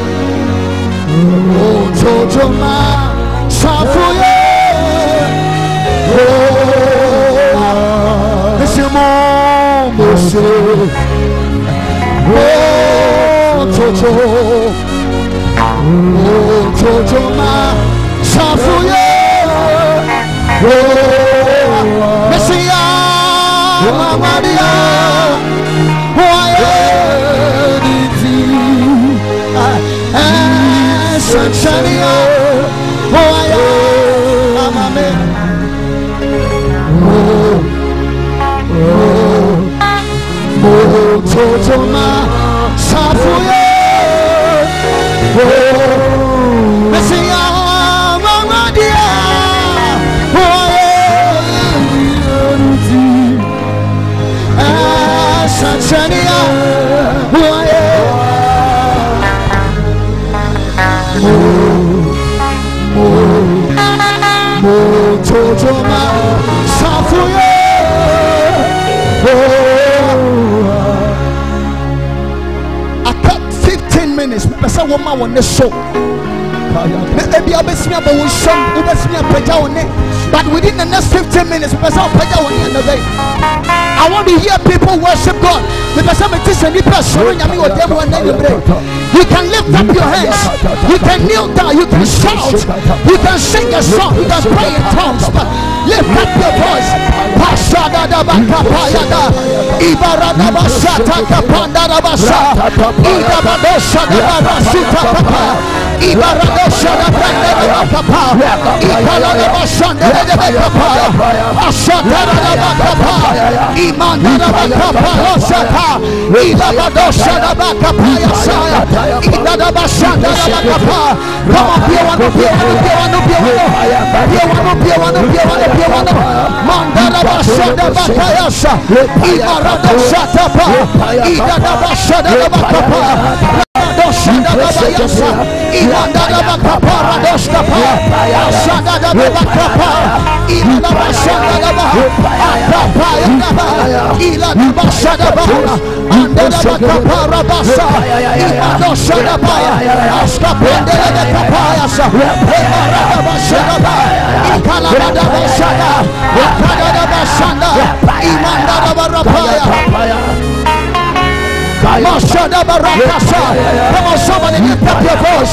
oh Totoma, Safuye, oh, Simon Mose, oh Toto, oh Totoma, Safuye, oh Messia, Maria, Sanchania, Totoma, Safuye, Messia, Mamadia, Sanchania, Totoma, Safuye, I cut 15 minutes. Pesa woman on the show. Maybe I best me about one song, you best me a preacher on it. But within the next 15 minutes, pesa preacher on the day. I want to hear people worship God. You can lift up your hands. You can kneel down. You can shout. You can sing a song. You can pray in tongues. But lift up your voice. Come on, somebody lift up your voice.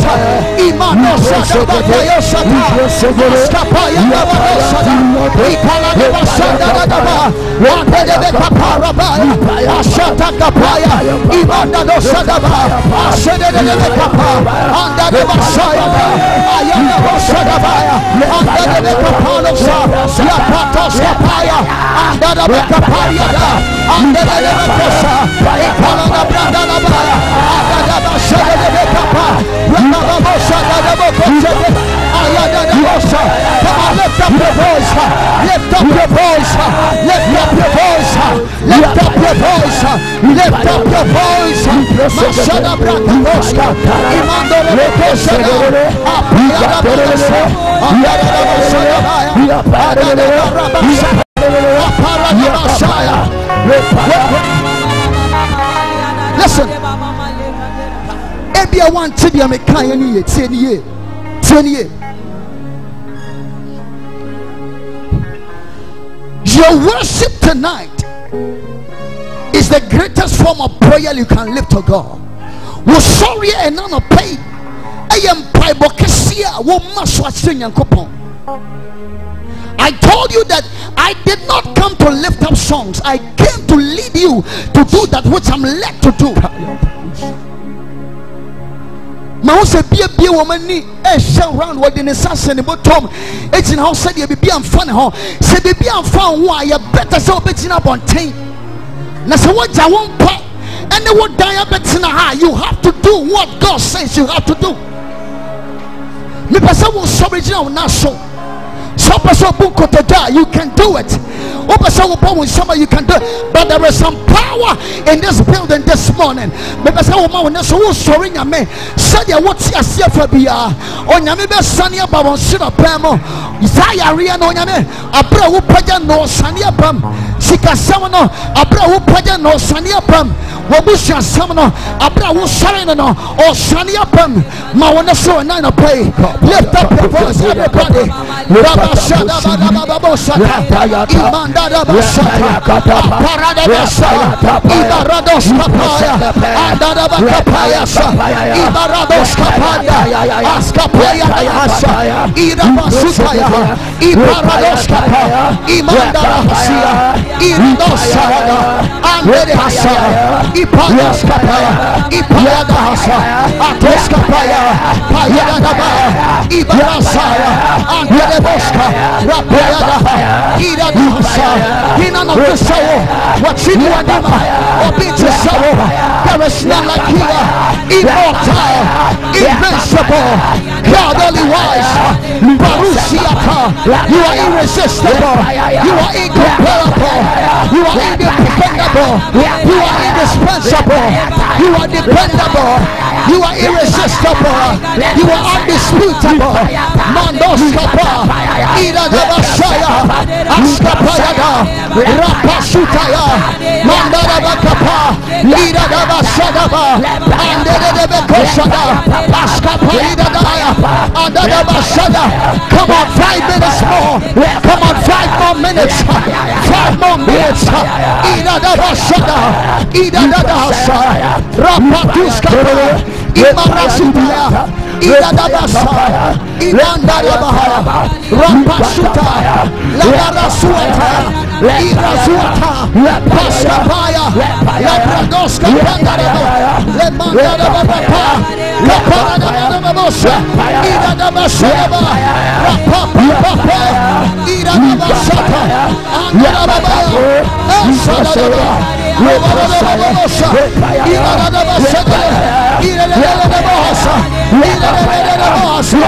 Come on, lift up your voice. Lift up your voice. Lift up your voice. Lift up your voice. Lift up your voice. Mashada Brakaboska. Imando Rebekosha. Apia Rebekosha. Listen. Ebia one tidia me kan ye tie. Your worship tonight is the greatest form of prayer you can lift to God. Wo sorry e na no pay. Ayem Bible kesia wo maswa Nyankopon. I told you that I did not come to lift up songs. I came to lead you to do that which I'm led to do. Ma se bia woman ni e share round what in assassin bottom. It's in house said you be am fan ho. Se be am fan ho ya better so betina bonten. Na se what ja won pa and what die betina ha, you have to do what God says you have to do. Me pesa wo so original na so You can do it. You can do it. But there is some power in this building this morning. Said ya what ya see for bia onyame be sane aba won sira pam Isaiah ria no onyame abra wo pagya no sane abam sikasam no abra wo pagya no sane abam wo busha sam no abra wo sare no o sane abam ma wona so na na pray. Lift up your voice everybody. Baba shada baba baba shada imanda da shada parada shada ibarados kapaya adada kapaya ibarados kapaya askapaya asaya irabasukaya ibarados kapaya imanda hasia iridosaya andere hasaya ipadas kapaya ipada hasaya atoskapaya paya daba ibarasaya andere boska rapaya irada hasaya inana kusaya wachidu adama obiti sawo. There is none like you, immortal, invincible, God only wise, Barusiata. You are irresistible, you are incomparable, you are independable, you are indispensable, you are dependable, you are irresistible, you are undisputable. Mandoskapa, Ida Dabashaya, Askapayada, Rapasutaya, Mandarabakapa, Ida Dabashadaba, Andedebekosada, Askapayida Daya, Andadabashada. Come on, 5 minutes more. Come on, 5 more minutes. 5 more minutes. Ida Dabashada, Ida Dabashaya, Rapatuskapa, Imarasutaya, Ida Dabashaya, Imandarabahaya, Rapasutaya, Labarasuata, Irasuata, Paskapaya, Labradoska Pandaraba, Lemandarabapa, Laparadabosha, Ida Dabashaba, Rapapa, Ida Dabashata, Andarababa, Elsadaba, Rebababosha, Ida Dabashaba, Ida Dabashaba, Ida Dabashaba,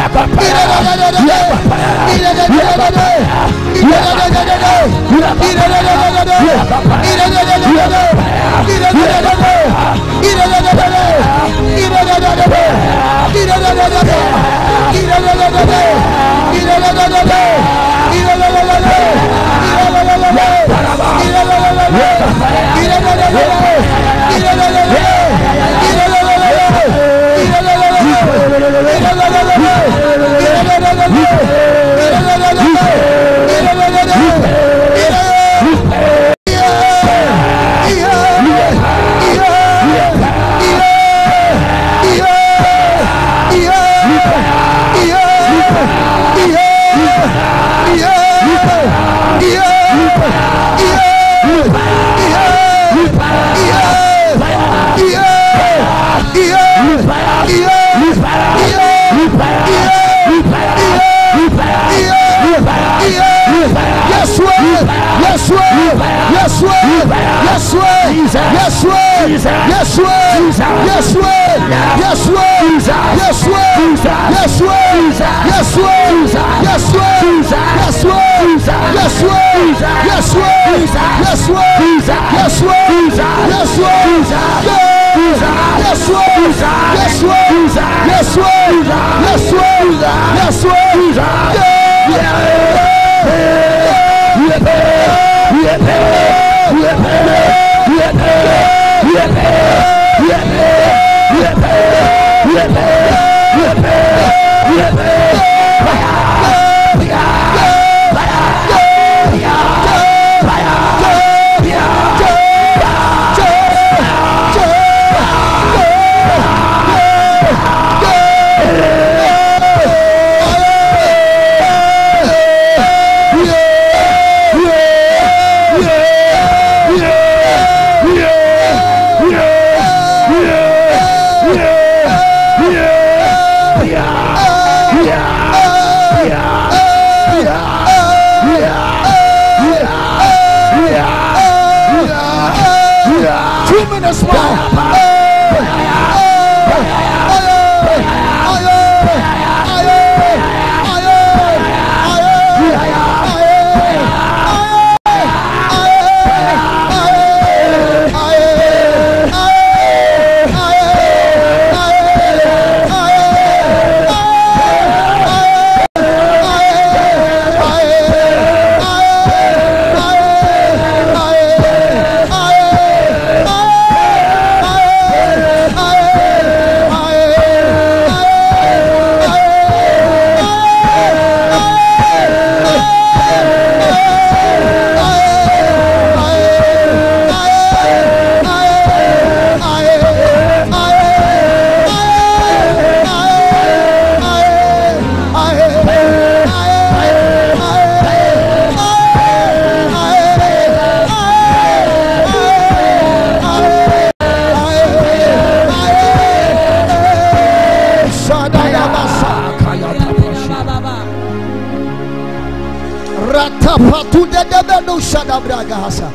Ratapatu de debeno shada braga hasa.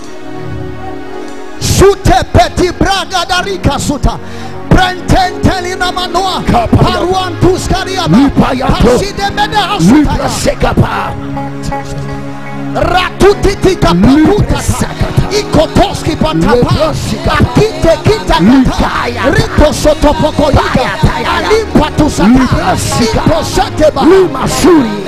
Sute peti braga darika suta. Prententelina manoa. Paruan tuskaria ba. Paside mene hasuta. Ratutiti kapakuta. Ikotoski patapa. Akite kita kata. Rito sotopoko yika. Alimpa tusata. Iko sateba. Lima suri.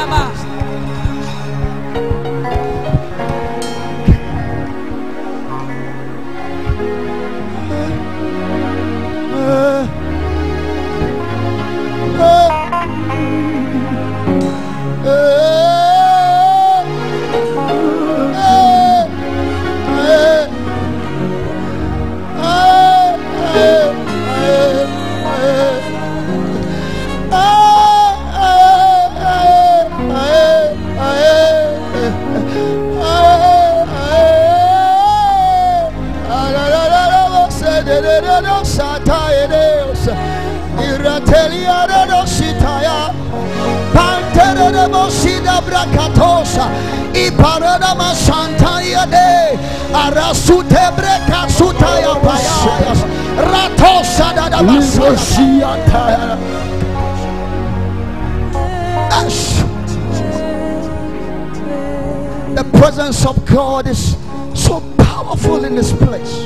Arasute breka sutaya paya ratosa da basiyata. The presence of God is so powerful in this place.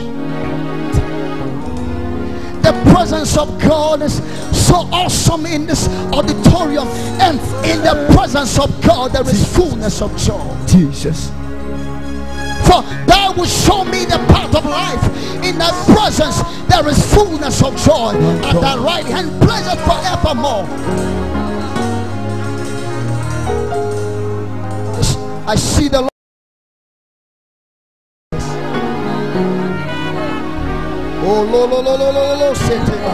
The presence of God is so awesome in this auditorium, and in the presence of God there is fullness of joy. Jesus. For thou will show me the path of life. In thy presence there is fullness of joy. At thy right hand pleasure forevermore. I see the Lord. Oh, lo, lo, lo, lo, lo, lo,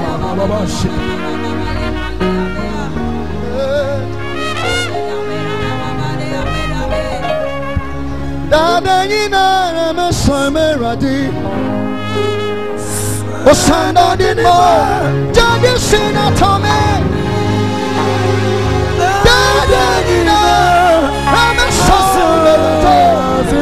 Dadanyina na sameradi Osanda dinmo Jadi sinatome Dadanyina na sameradi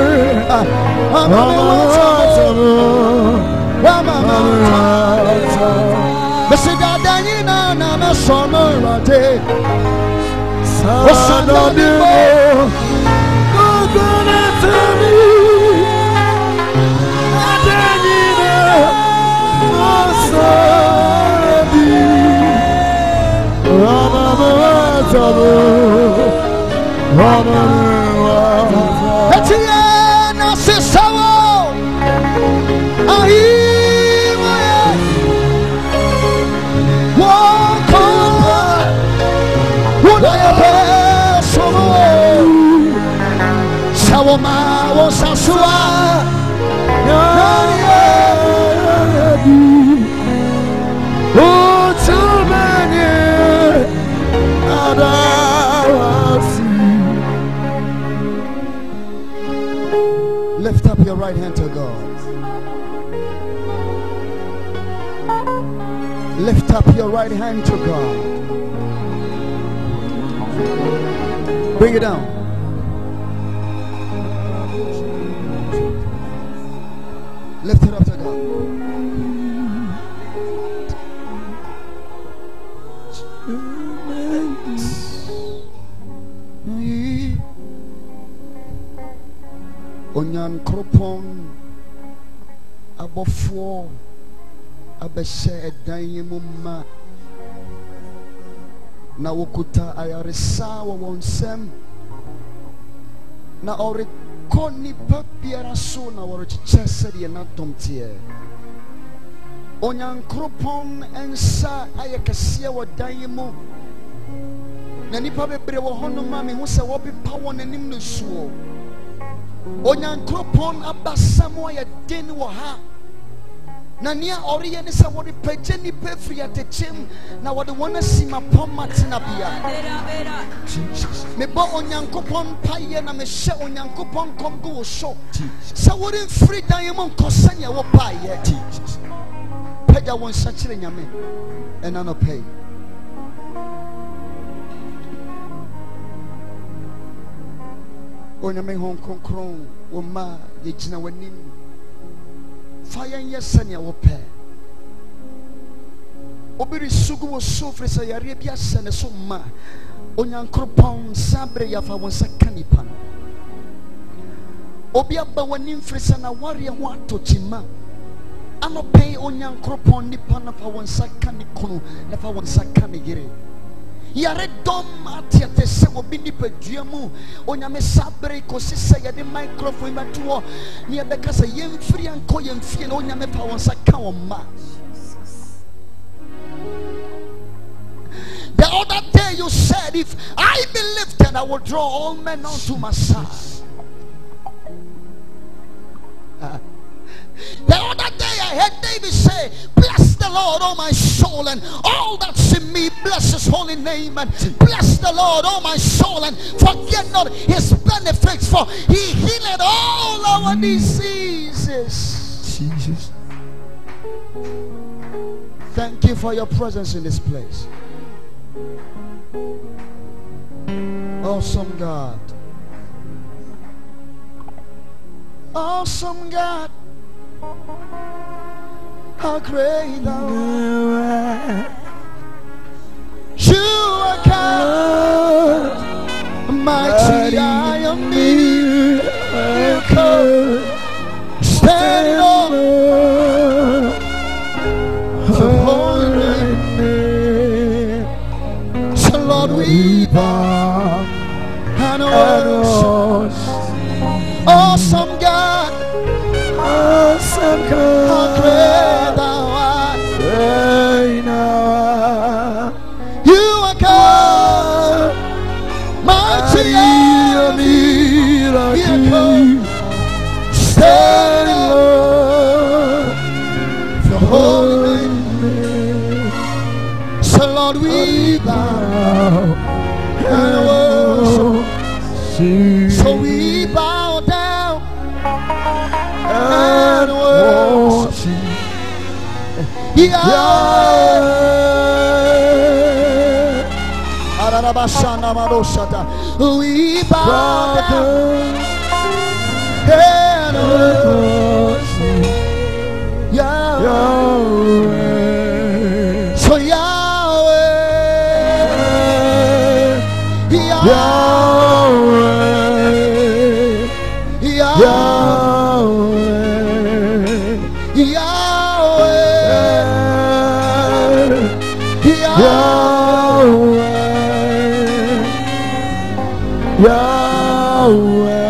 Besi dadanyina na sameradi Osanda dinmo Lift up your right hand to God. Lift up your right hand to God. Bring it down. Lift it up to God. Onyan kropon abofo abeshe edan mu ma na wokuta ayaresa wo wonsem na oreko nipa biara so na worochiche sede na domtie onyan kropon ensa ayekese wo dan mu na nipa bebre wo hono ma me hu se wo bi pa won anim no suo Onyankopon abasamo ya deni wo ha na nia oriye ne se wo de pagye ni pefri atechem na wo de wona sima pomatina bia me bo onyankopon paye na me hye onyankopon komgo wo so se wo de free dan yem nkosanya wo paye pagya won sachire nyame ena no pay Onyame Hong Kong Woma Yejina Wanim Fire Yesania Wope Obiri Sugu was so for say Arabia Sene so ma Onyankropon Sabre Yafa was a canipan Obia Bawanim Frisana Warrior Wato Chima Ano pay Onyankropon Nipana for one sakani kono never one sakani gire Yare dom atia te se wo bini peduamu onyame sabre ko sisa ya de microphone matuo ni abeka se yemfiri anko yemfie na onyame pa won saka won ma. The other day you said, if I be lifted, I will draw all men unto my side. The other day I heard David say, bless the Lord, oh my soul, and all that's in me, bless his holy name, and bless the Lord, oh my soul, and forget not his benefits, for he healed all our diseases. Jesus. Thank you for your presence in this place. Awesome God. Awesome God. How great thou art. You are God. Mighty I am miracle. Stand on the holy name. So Lord, we bow and worship. Awesome God. Awesome God. How great thou art. You are God. Mighty are miracle. Stand on the holy name. So Lord, we bow and worship. So we bow down and worship Yahweh. We bow down and worship Yahweh. So Yahweh, Yahweh, Yahweh, Yahweh, Yahweh.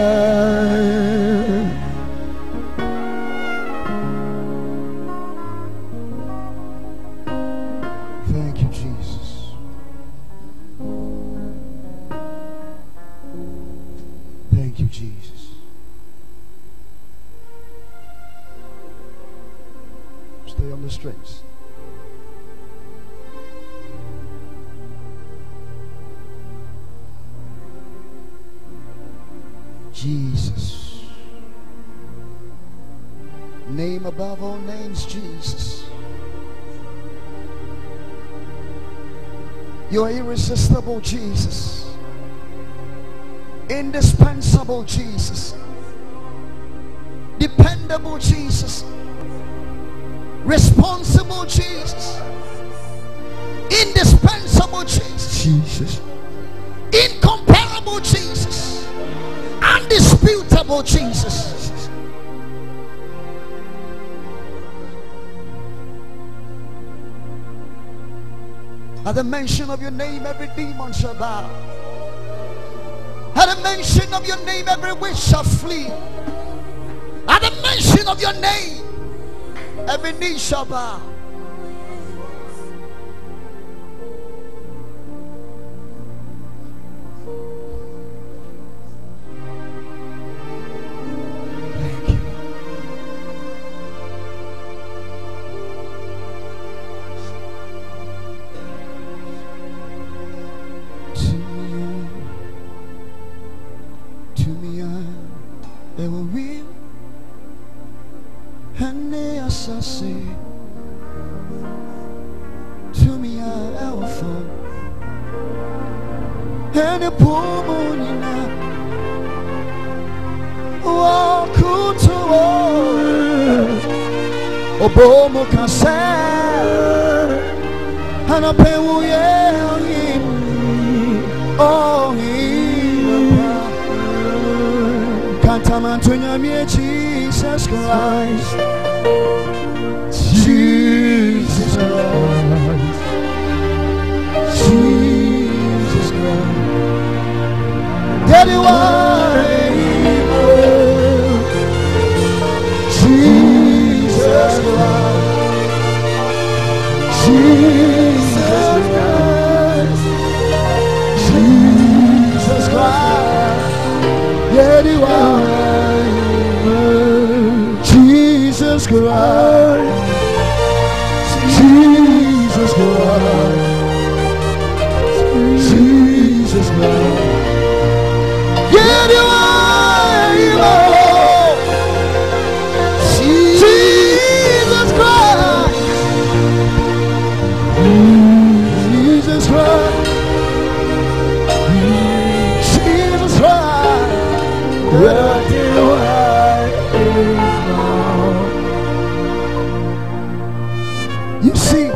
Thank you, Jesus. Thank you, Jesus. Stay on the strings. Jesus. Name above all names, Jesus. You are irresistible, Jesus. Indispensable, Jesus. Dependable, Jesus. Responsible, Jesus. Indispensable, Jesus. Jesus. Incomparable, Jesus. Undisputable, Jesus. At the mention of your name, every demon shall bow. At the mention of your name, every witch shall flee. At the mention of your name, every knee shall bow. Thank you. To me, they were real. And they are sassy. To me, I will fall. And the poor moon, Obomo Kasa Hanapewe Oh Kantamantunya Jesus Christ Jesus Christ Jesus Christ Daddy Jesus Christ Jesus Christ Jesus Christ Daddy Jesus Christ Jesus Christ Jesus Christ Get you Jesus Christ Jesus Christ Jesus Christ Where do I now? You see,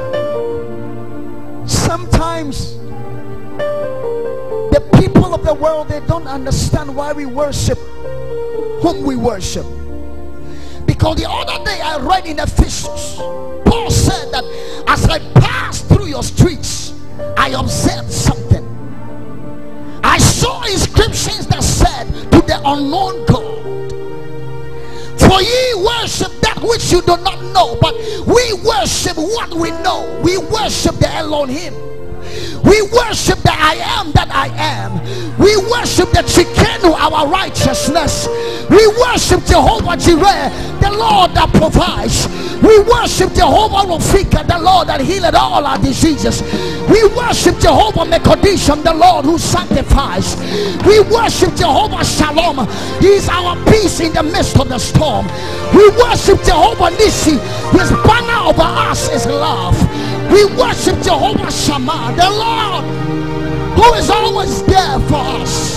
sometimes the people of the world, they don't understand why we worship whom we worship. Because the other day I read in Ephesians, Paul said that as I passed through your streets, I observed something. I saw inscriptions that said, to the unknown God. For ye worship that which you do not know, but we worship what we know. We worship the Elohim. We worship the I am that I am. We worship the Chikenu, our righteousness. We worship Jehovah Jireh, the Lord that provides. We worship Jehovah Rofika, the Lord that healed all our diseases. We worship Jehovah Mekodisham, the Lord who sanctifies. We worship Jehovah Shalom. He is our peace in the midst of the storm. We worship Jehovah Nissi. His banner over us is love. We worship Jehovah Shammah, the Lord who is always there for us.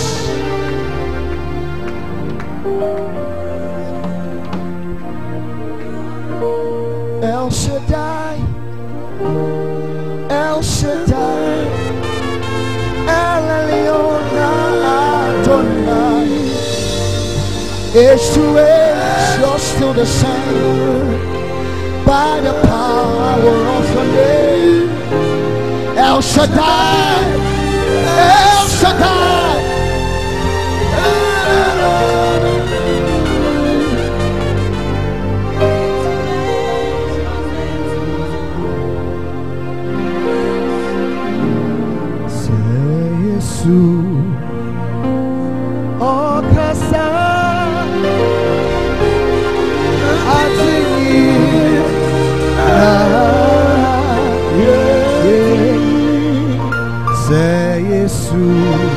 El Shaddai, El Shaddai, El Elyon Adonai. Age to age, you're still the same. By the power of your name, El Shaddai, El Shaddai. Say Jesus, oh Kasa, Say Jesus,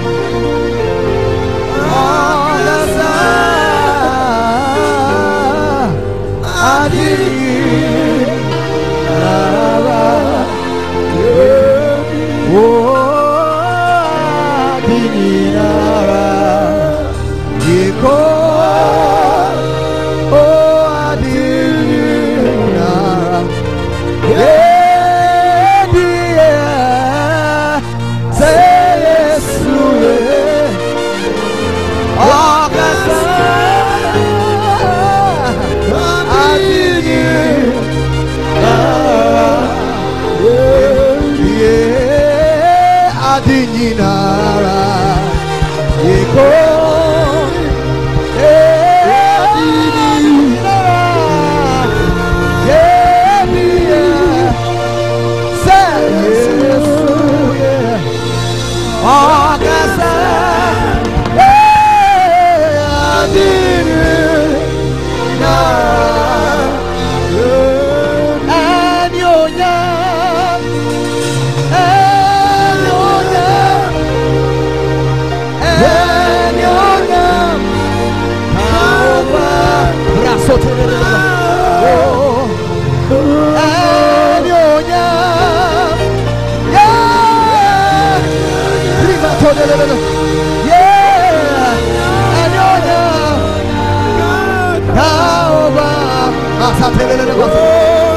Hallelujah.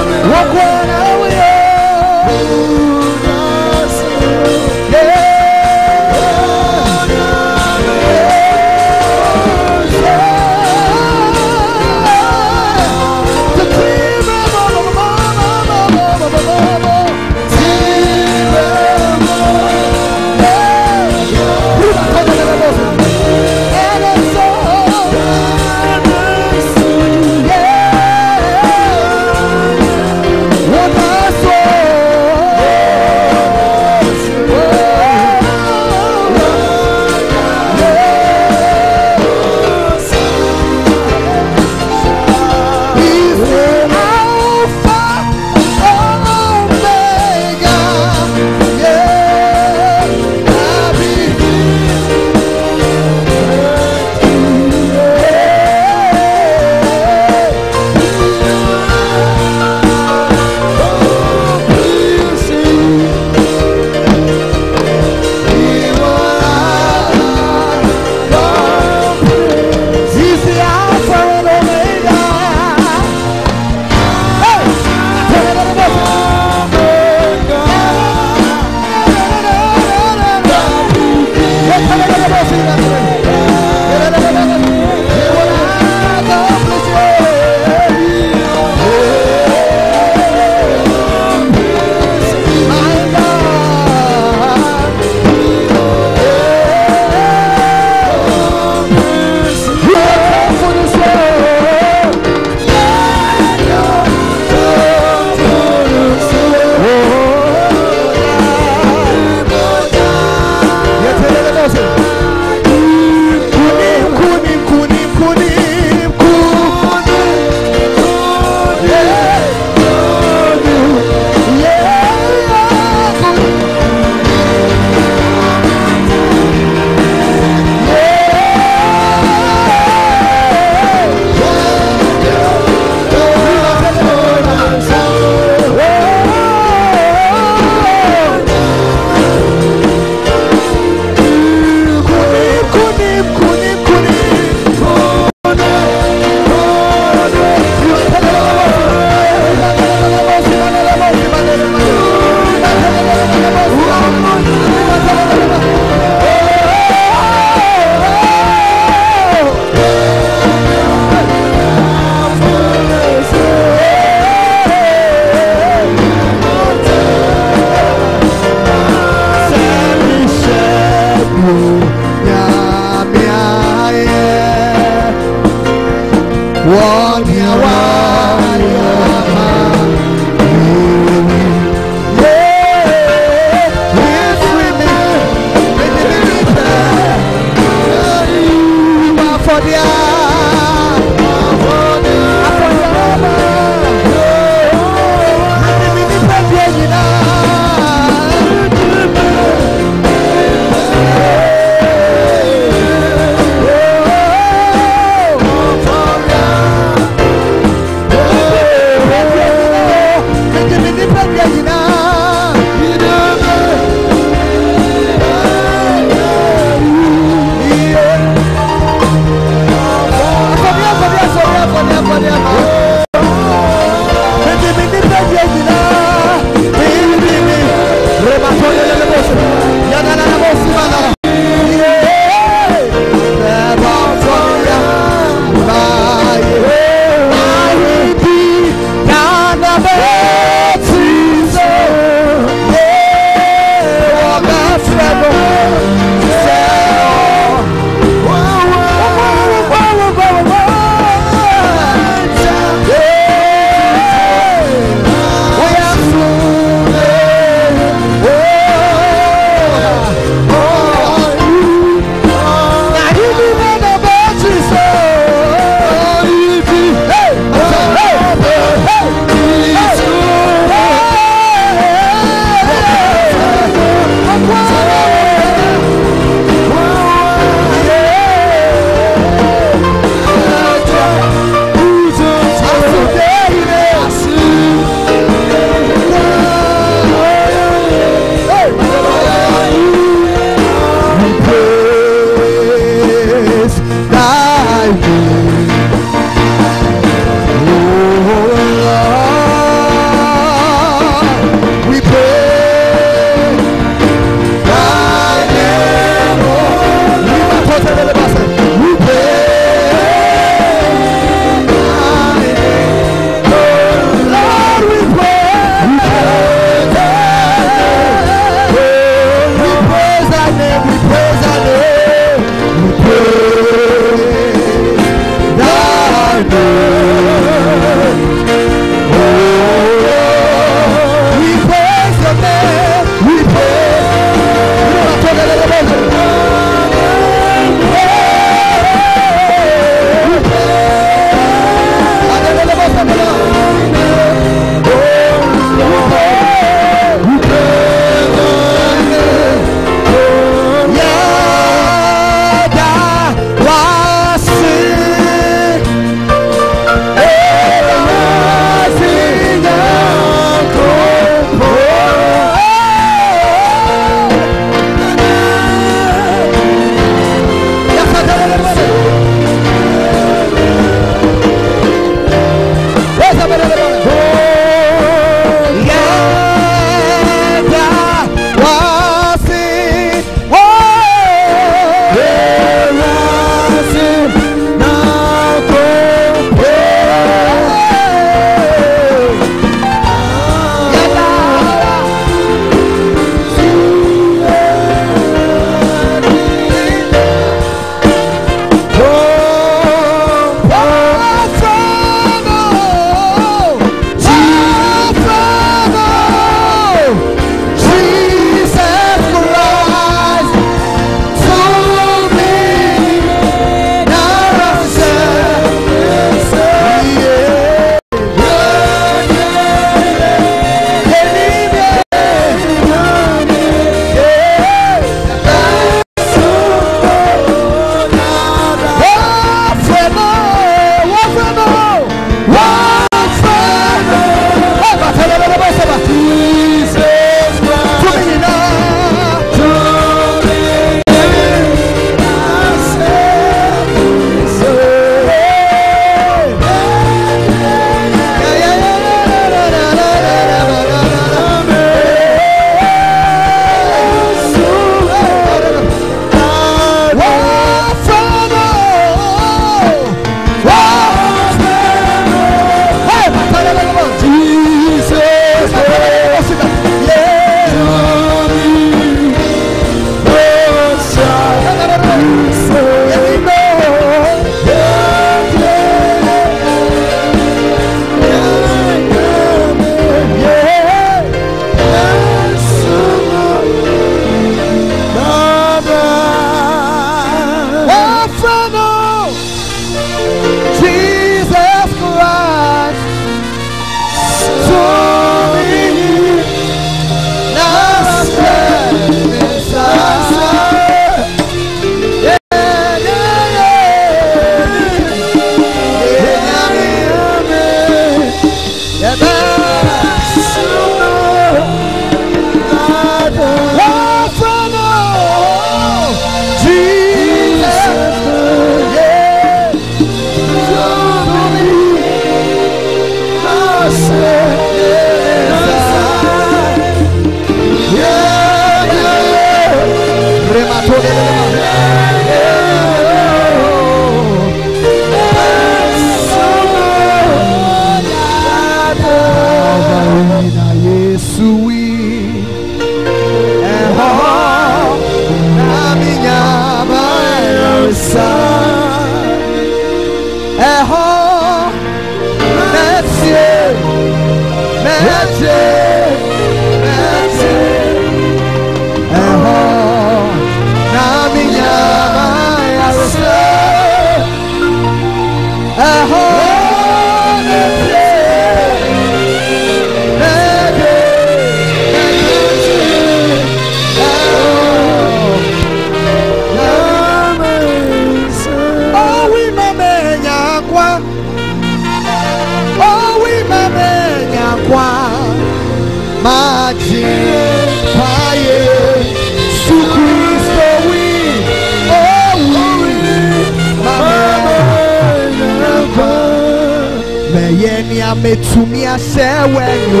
Metumia share when you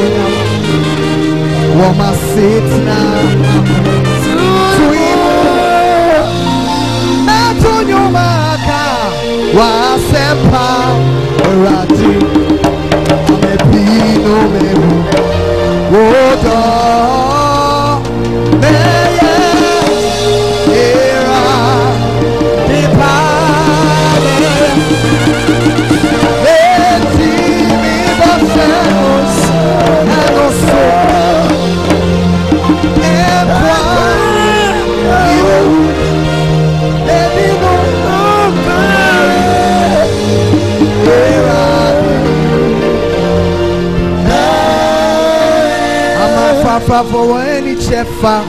wama sit now to him Antonio Maka was sempa rati ame pino mehu wodo meye era for any chefa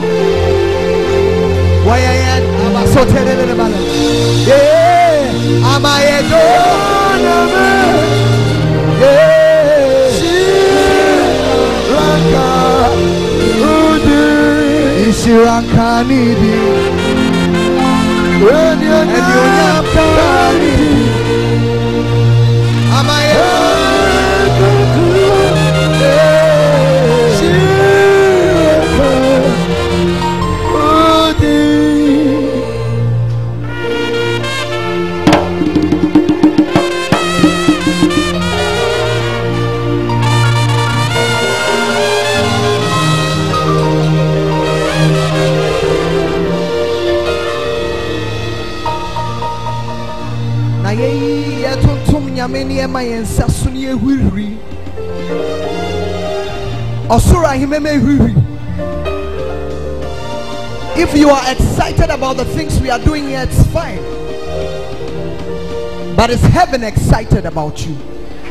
why am I so telling about it? Yeah, am I a yeah, Shiranka Nidi and you am I many am I in Sassunia Huri or Surah Himeme Huri. If you are excited about the things we are doing here, it's fine. But is heaven excited about you?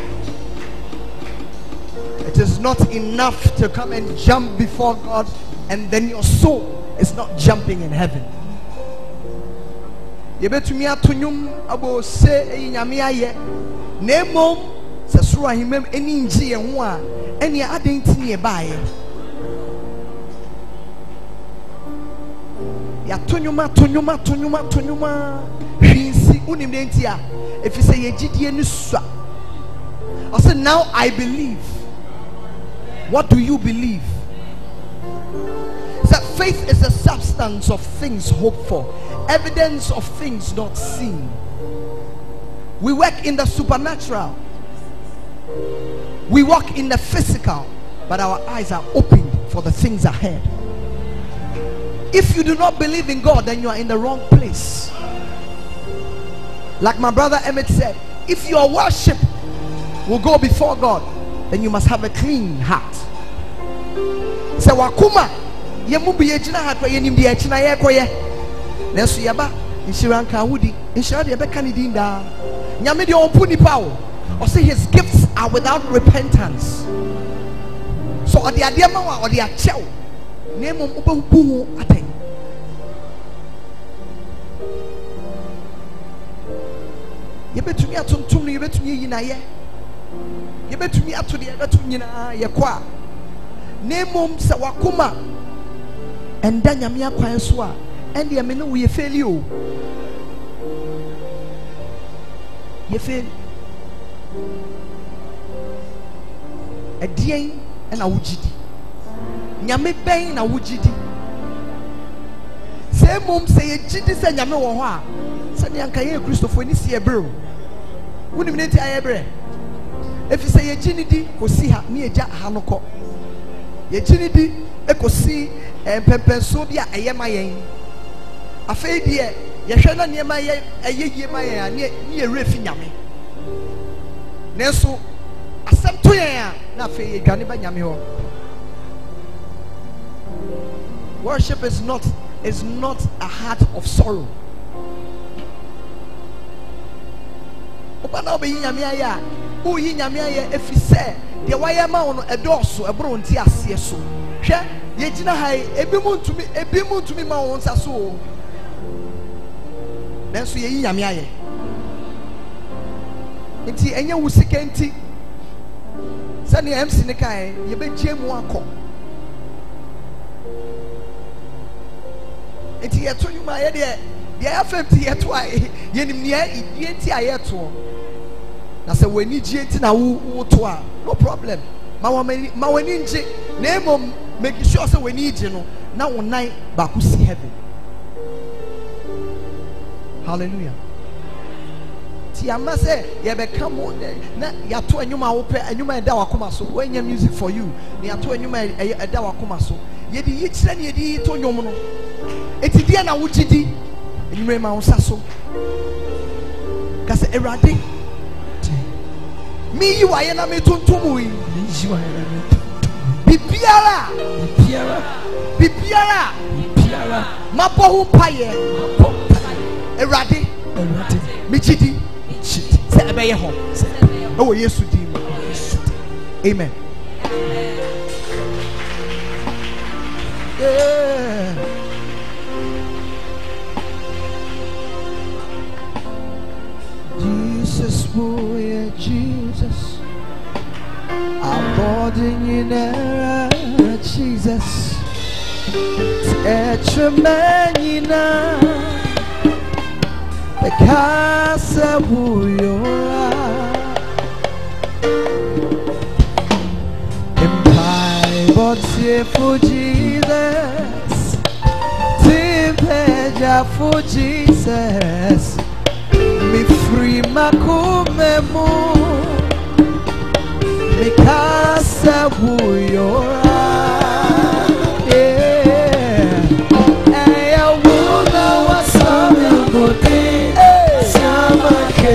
It is not enough to come and jump before God and then your soul is not jumping in heaven. Yebetumi atunyum abo se nyame aye Nemom Sasura himem eni nji ho a eni adenti e baaye ya tonyuma hwinsi unim de nti a efise ye gidie ni sua. I said now I believe. What do you believe? That faith is the substance of things hoped for, evidence of things not seen. We work in the supernatural, we walk in the physical, but our eyes are open for the things ahead. If you do not believe in God, then you are in the wrong place. Like my brother Emmett said, if your worship will go before God, then you must have a clean heart. So wakuma yemubi yejina hatwa yenimdi yechina yekoye nesu yaba inshiranka hudi inshirade yabeka ni dinda nyame de opuni pawo or say his gifts are without repentance. So odi adema wa odi achew nemo ubebu aten yebetumi atuntum no yebetumi yina ye yebetumi atode yebetu nyina yekwa nemom se wakoma enda nyame akwan so a ende ye me no ye feli o ye feli edien na wugidi nyame ben na wugidi se mom se ye gidi se nyame wo ho a se ne anka ye Christopher ni se ebro wunim ne ti ayebre efi se ye gini di kosi ha ni eja ha no ko ye gini di ekosi pempenso bi a eyema yen afei deɛ yɛhwɛ na nneɛma ɛyɛ yie ma yɛn a ne yɛwerɛ fi nyame nanso asɛm to yɛn a na afei yɛdwane ba nyame hɔ. Worship is not a heart of sorrow. Oba na obeyi nyame ayɛ a woyi nyame ayɛ ɛfiri sɛ deɛ wayɛ ma wo no ɛdɔɔso ɛboro nti aseɛ so. Hwɛ yɛgyina ha yi ebi mu ntumi ma wo nsa so o nanso yɛyi nyame ayɛ nti ɛnyɛ wo sika nti sɛnea MC ne kae yɛbɛgye mu akɔ nti yɛto nnwuma a yɛdeɛ deɛ yɛafam nti yɛto a yɛnim nea ɛdie nti a yɛtoɔ na sɛ w'ani gye nti na woto a no problem ma w'ani ngye na mmom make sure sɛ w'ani gye no na wo nan baako si heaven. Hallelujah. Ti ama sɛ yɛbɛka mo na yɛato nnwuma a wopɛ nnwuma ɛda w'akoma so wɔnyɛ music for you na yɛato nnwuma ɛda w'akoma so yɛde yi kyerɛ ne yɛde yi to nnwom no eti deɛ na wogye di nnwuma ma wo nsa so ka sɛ Awurade meyi wayɛ na metontom yi bibiara mabɔ ho mpayɛ Awurade megye di sɛ ɛbɛyɛ hɔ ɛwɔ Yesu din mu. Amen. Yeah. Jesus, oh yeah, Jesus, I'm boarding in there, Jesus, Etremenina, the casa buyola, Empire, but for Jesus, Timpeja for Jesus. Me free makumemu me casa buyora I wanna wasami bote sama ke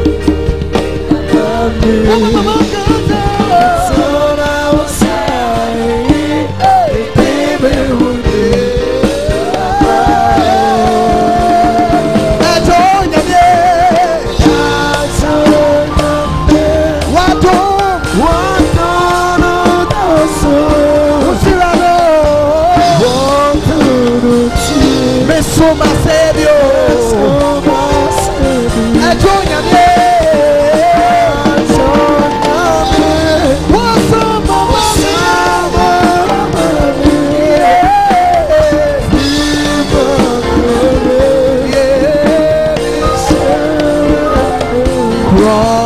Soma Sebio, Ajonia me, What's